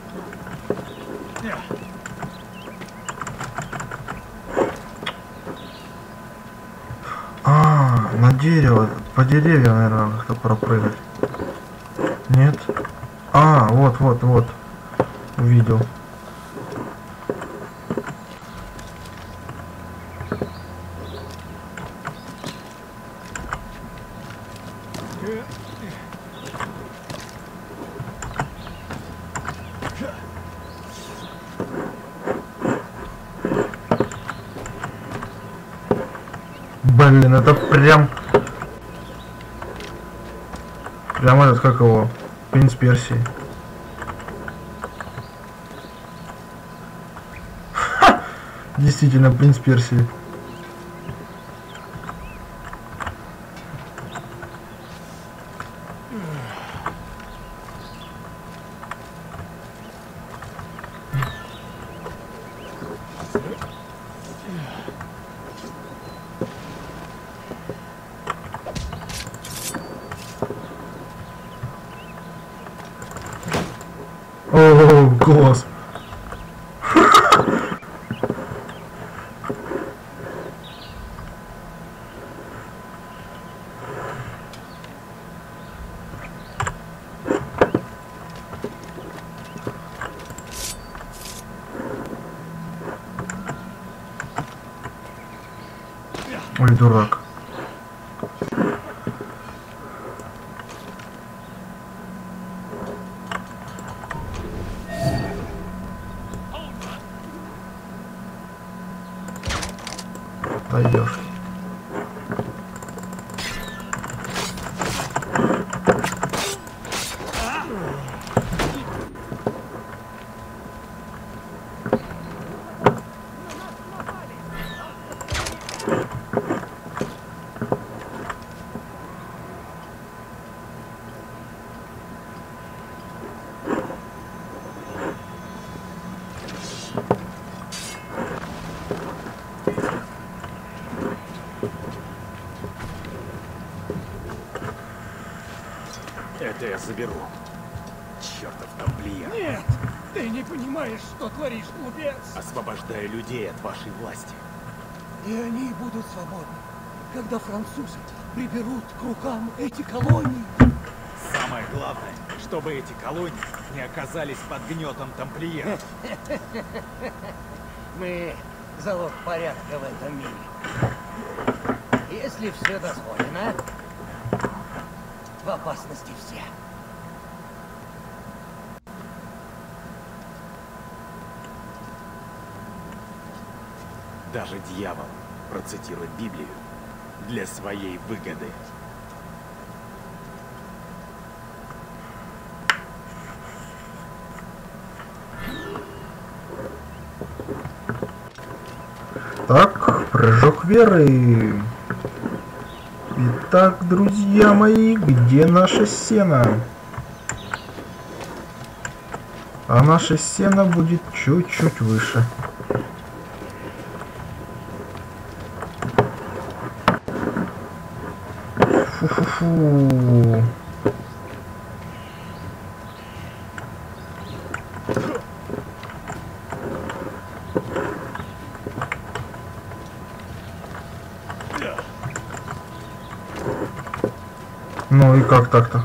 А, на дерево, по деревьям, наверное, как-то пропрыгать. Нет? А, вот. Увидел. Блин, это прям этот, как его, принц Персии. Ха! Действительно, принц Персии. О, класс. Ой, дурак. Пойдешь. Это я заберу. Чертов тамплиер. Нет! Ты не понимаешь, что творишь, глупец! Освобождаю людей от вашей власти. И они будут свободны, когда французы приберут к рукам эти колонии. Самое главное, чтобы эти колонии не оказались под гнетом тамплиеров. Мы залог порядка в этом мире. Если все дозволено, в опасности все. Даже дьявол процитирует Библию для своей выгоды. Так, прыжок веры. Итак, друзья мои, где наше сено? А наше сено будет чуть-чуть выше. Фу-фу-фу. Ну и как так-то?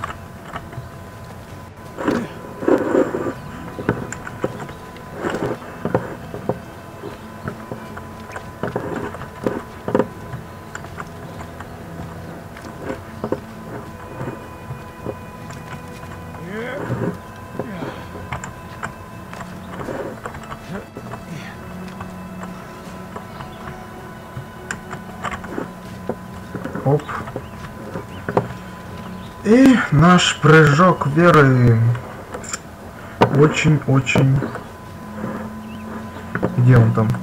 Оп. И наш прыжок веры очень-очень... Где он там?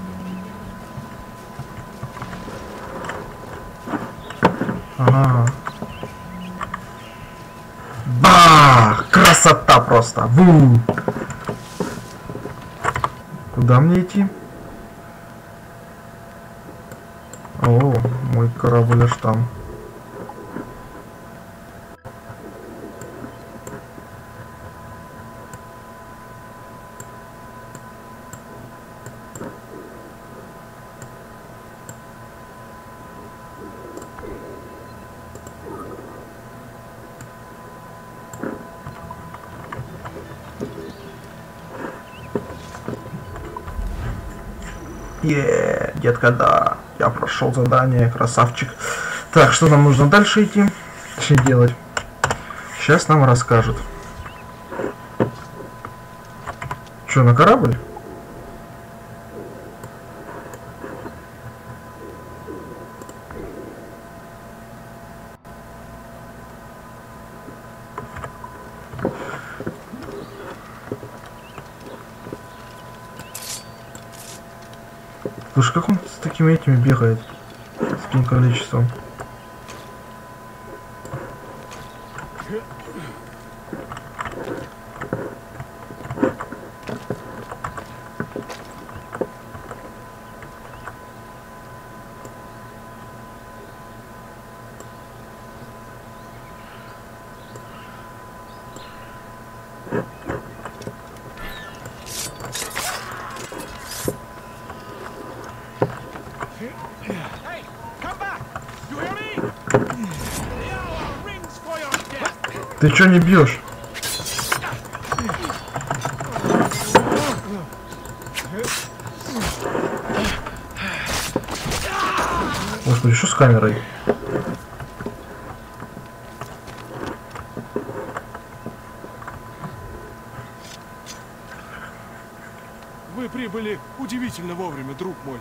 Ага. Бах! Красота просто! Ву! Куда мне идти? О, мой корабль аж там. Детка, да, я прошел задание, красавчик. Так, что нам нужно дальше идти? Что делать? Сейчас нам расскажут. Что, на корабль? Слушай, как он с такими этими бегает? С таким количеством. Ты чё не бьешь? Господи, что с камерой? Вы прибыли удивительно вовремя, друг мой.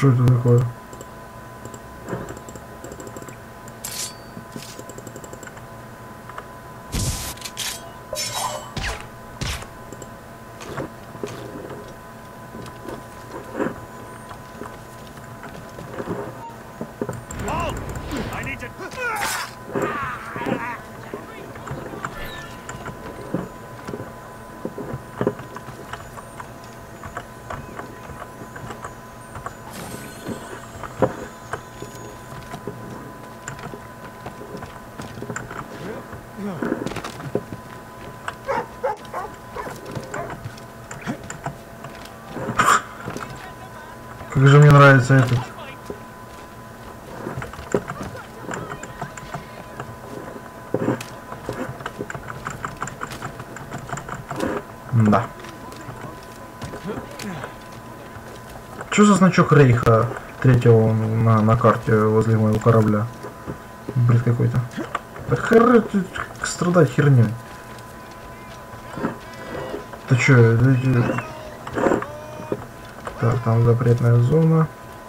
Что это такое? Как же мне нравится этот. Да. Что за значок Рейха третьего на карте возле моего корабля? Бред какой-то. Да хер страдать херней. Ты чё? Так, там запретная зона.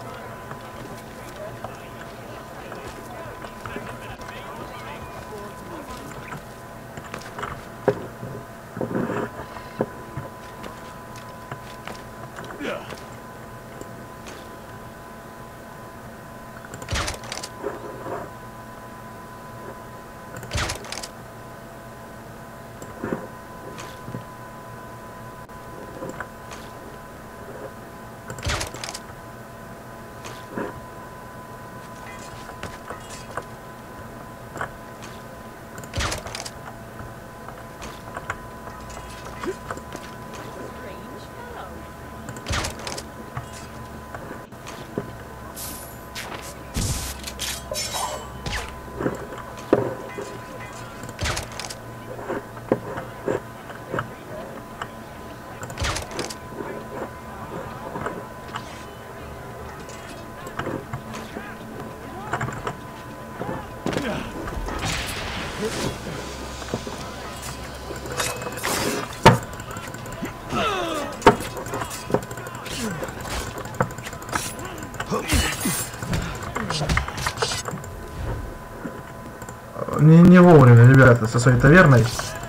Не вовремя, ребята, со своей таверной.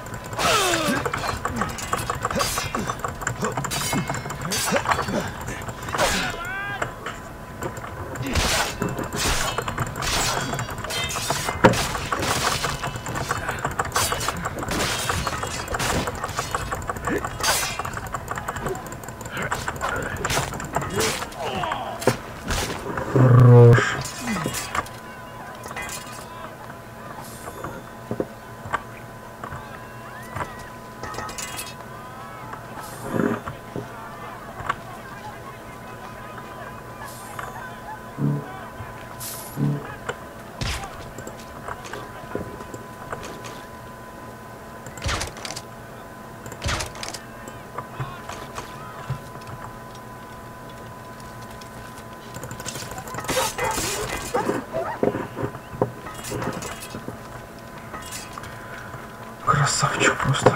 Хорош. Красавчик просто.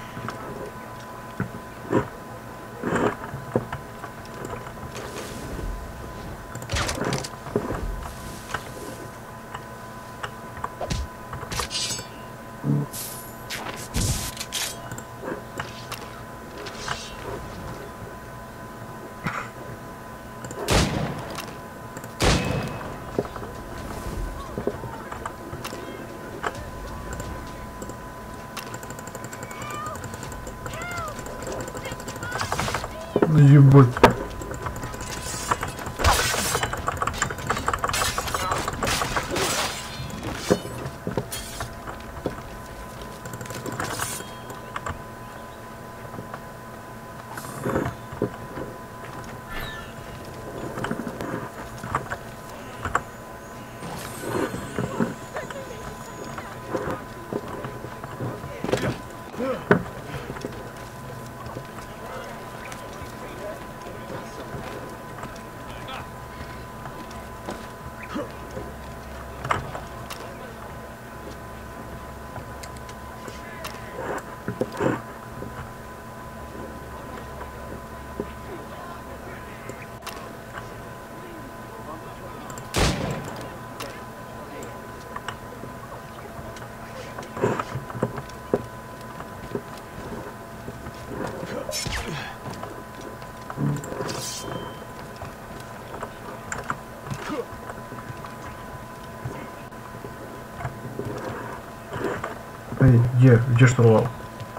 Ебать. Эй, где штурвал?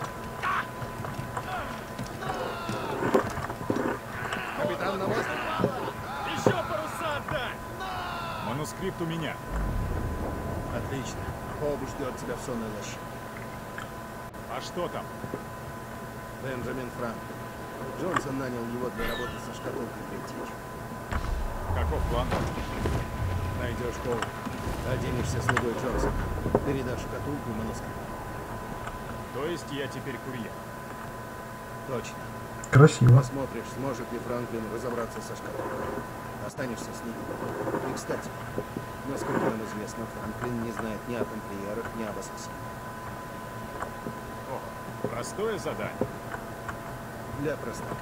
Капитан на мост. Еще паруса отдай! Манускрипт у меня. Отлично. Хоуп ждет тебя в сонной лощине. А что там? Бенджамин Франк. Джонсон нанял его для работы со шкатулкой предтечи. Каков план? Найдешь Хоуп, оденешься слугой Джонсона, передашь шкатулку и манускрипт. То есть я теперь курьер? Точно. Красиво. Посмотришь, сможет ли Франклин разобраться со шкатулкой. Останешься с ним. И, кстати, насколько нам известно, Франклин не знает ни о тамплиерах, ни об ассасинах. О, простое задание. Для простака.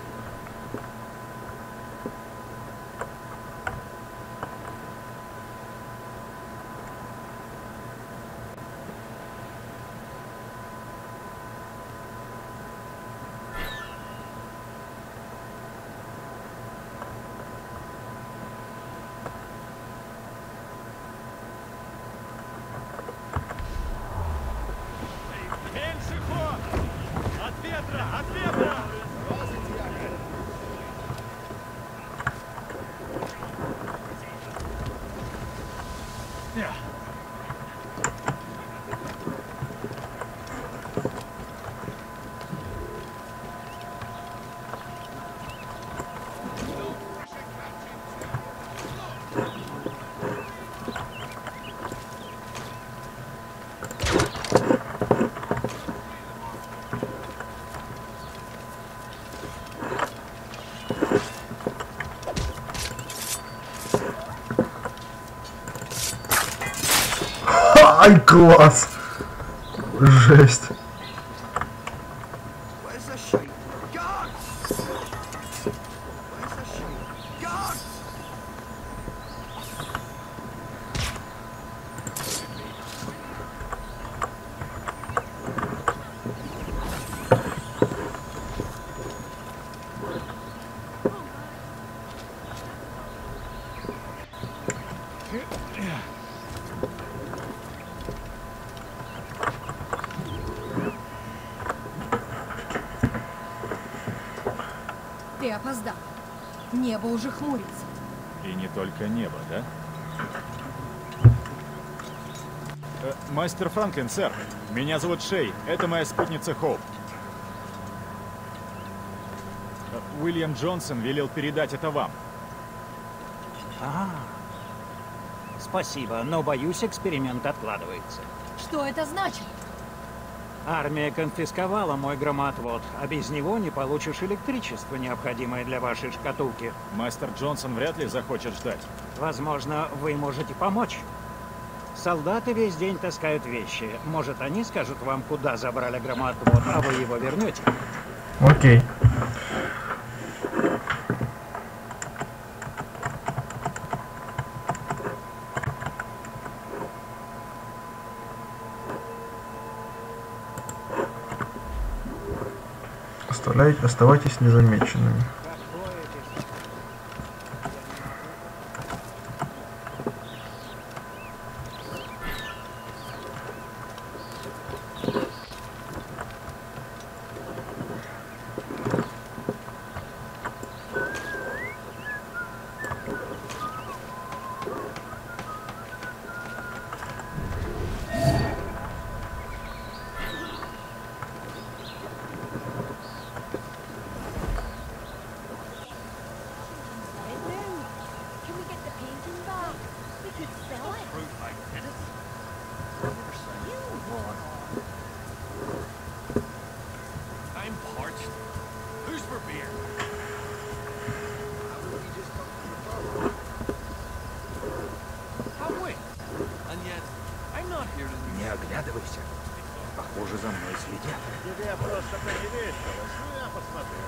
Меньше ход! От ветра! От ветра! Ай, класс! Жесть. Where's the sheep? Guards! Where's the sheep? Guards! Ты опоздал. Небо уже хмурится. И не только небо, да? Мастер Франклин, сэр. Меня зовут Шей. Это моя спутница Хоуп. Уильям Джонсон велел передать это вам. Спасибо, но боюсь, эксперимент откладывается. Что это значит? Армия конфисковала мой громоотвод, а без него не получишь электричество, необходимое для вашей шкатулки. Мастер Джонсон вряд ли захочет ждать. Возможно, вы можете помочь. Солдаты весь день таскают вещи. Может, они скажут вам, куда забрали громоотвод, а вы его вернете? Окей. Оставайтесь незамеченными. I'm parched. Who's for beer? Come with. And yet, I'm not here to... Не оглядывайся. Похоже, за мной следят. Тебе просто повеселилось. Я посмотрю.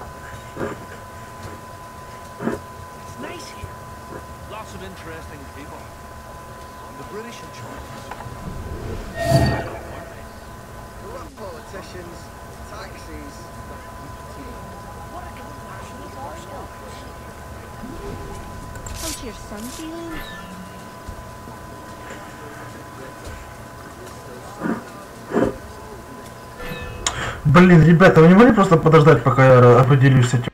It's nice here. Lots of interesting people. The British in charge. Corrupt politicians, taxis, What a compassionate arsenal. How's your son feeling? Блин, ребята, вы не могли просто подождать, пока я определюсь с этим?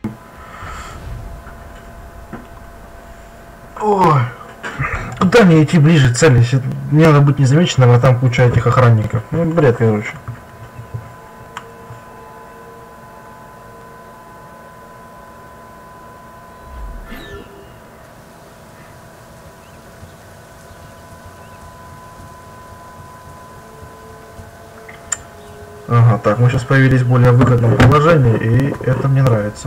Ой. Куда мне идти ближе к цели? Мне надо быть незамеченным, а там куча этих охранников. Ну, бред, короче. Ага, так, мы сейчас появились в более выгодном положении, и это мне нравится.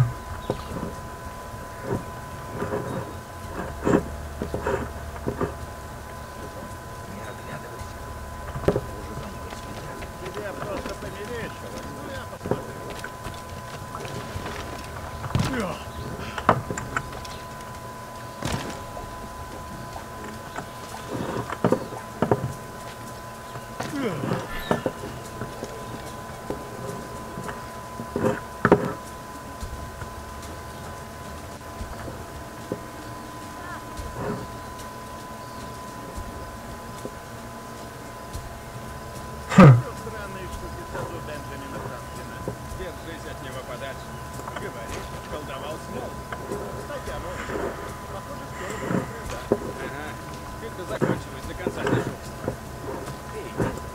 Странные штуки в саду Бенджамина Франклина. Держись от него подальше. Говоришь, колдовал смог. Кстати, а вот, похоже, скоро будет звезда. Ага, битва закончилась до конца дежурства. Эй,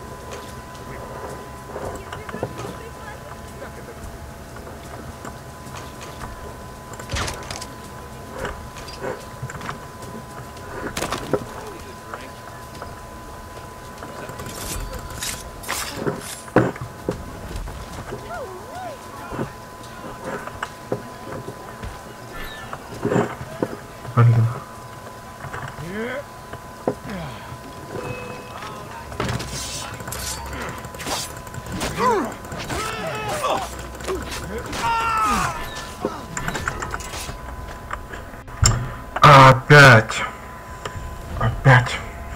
как это? Блин. Опять. Опять.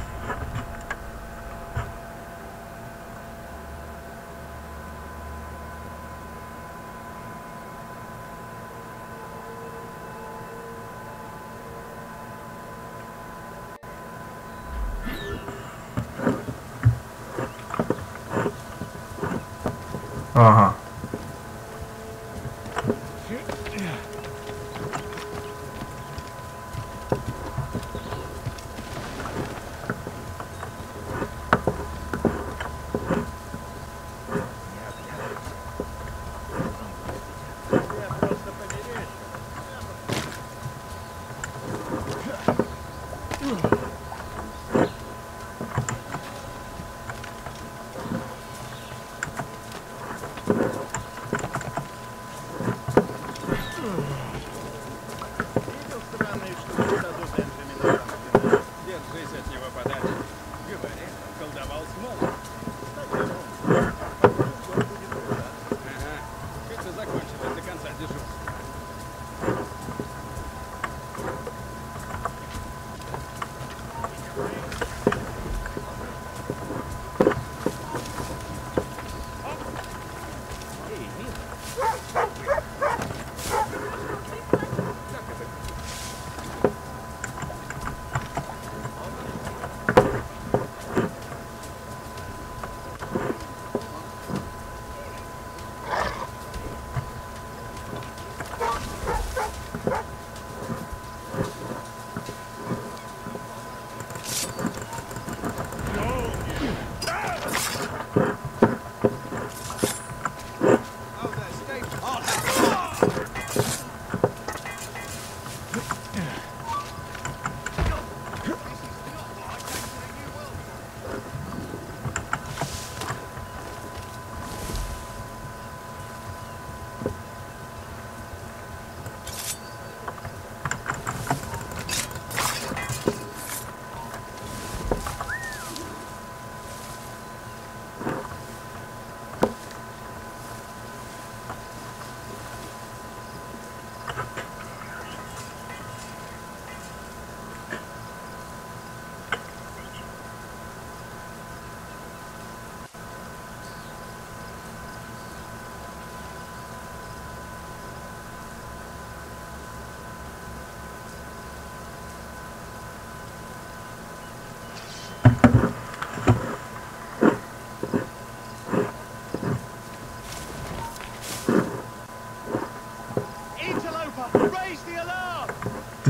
Ага.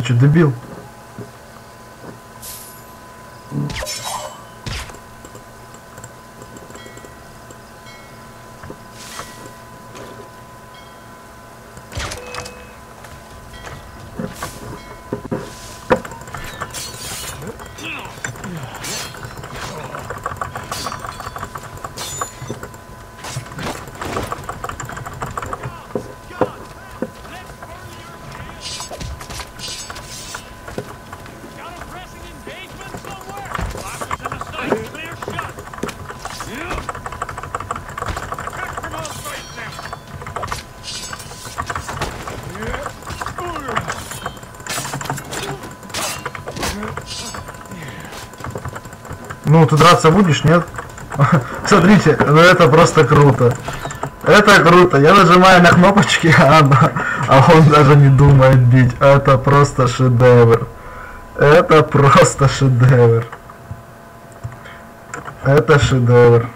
что, дебил? Ну, ты драться будешь, нет? Смотрите, ну это просто круто. Это круто. Я нажимаю на кнопочки, а он даже не думает бить. Это просто шедевр. Это просто шедевр. Это шедевр.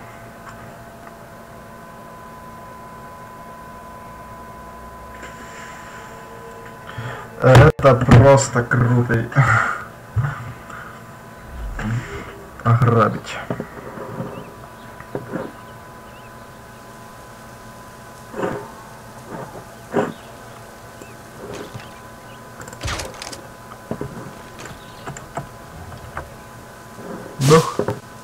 Это просто круто. Ограбить. Дух.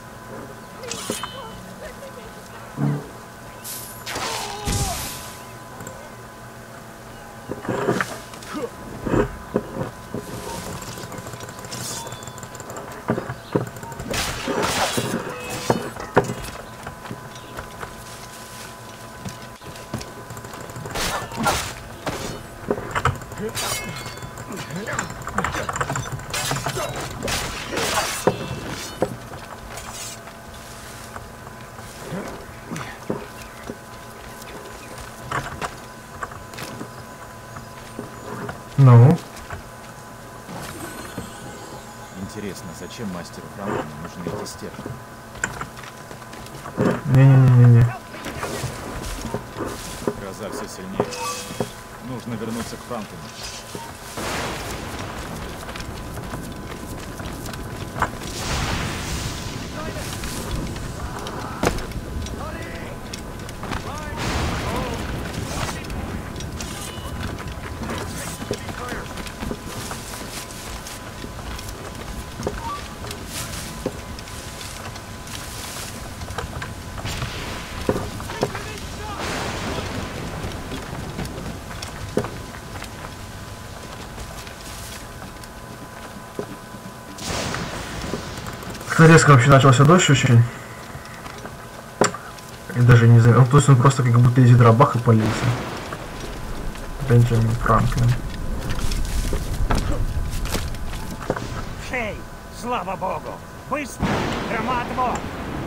Ну? Интересно, зачем мастеру Франклину нужны эти стержни? Не-не-не-не-не. Гроза все сильнее. Нужно вернуться к Франклину. Резко вообще начался дождь очень. И даже не знаю. То есть он просто как будто из ядра бах и полился. Бенджамин Франклин. Шей, слава богу! Быстро! Громоотвод!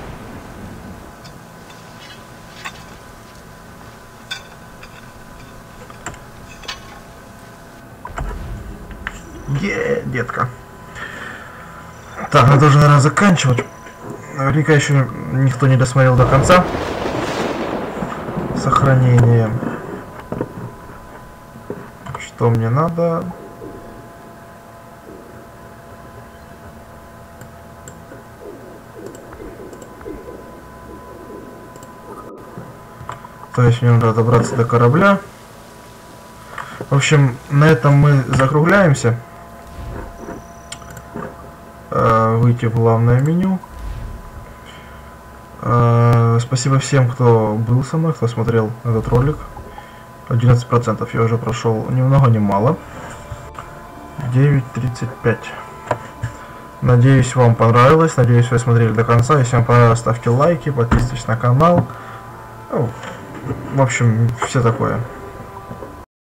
Детка. Так, надо уже, наверное, заканчивать. Наверняка еще никто не досмотрел до конца. Сохранение. Что мне надо? То есть мне надо добраться до корабля. В общем, на этом мы закругляемся. Выйти в главное меню. Спасибо всем, кто был со мной, кто смотрел этот ролик. 11% я уже прошел, ни много ни мало. 9:35. Надеюсь, вам понравилось. Надеюсь, вы смотрели до конца. Если вам понравилось, ставьте лайки, подписывайтесь на канал. Ну, в общем, все такое.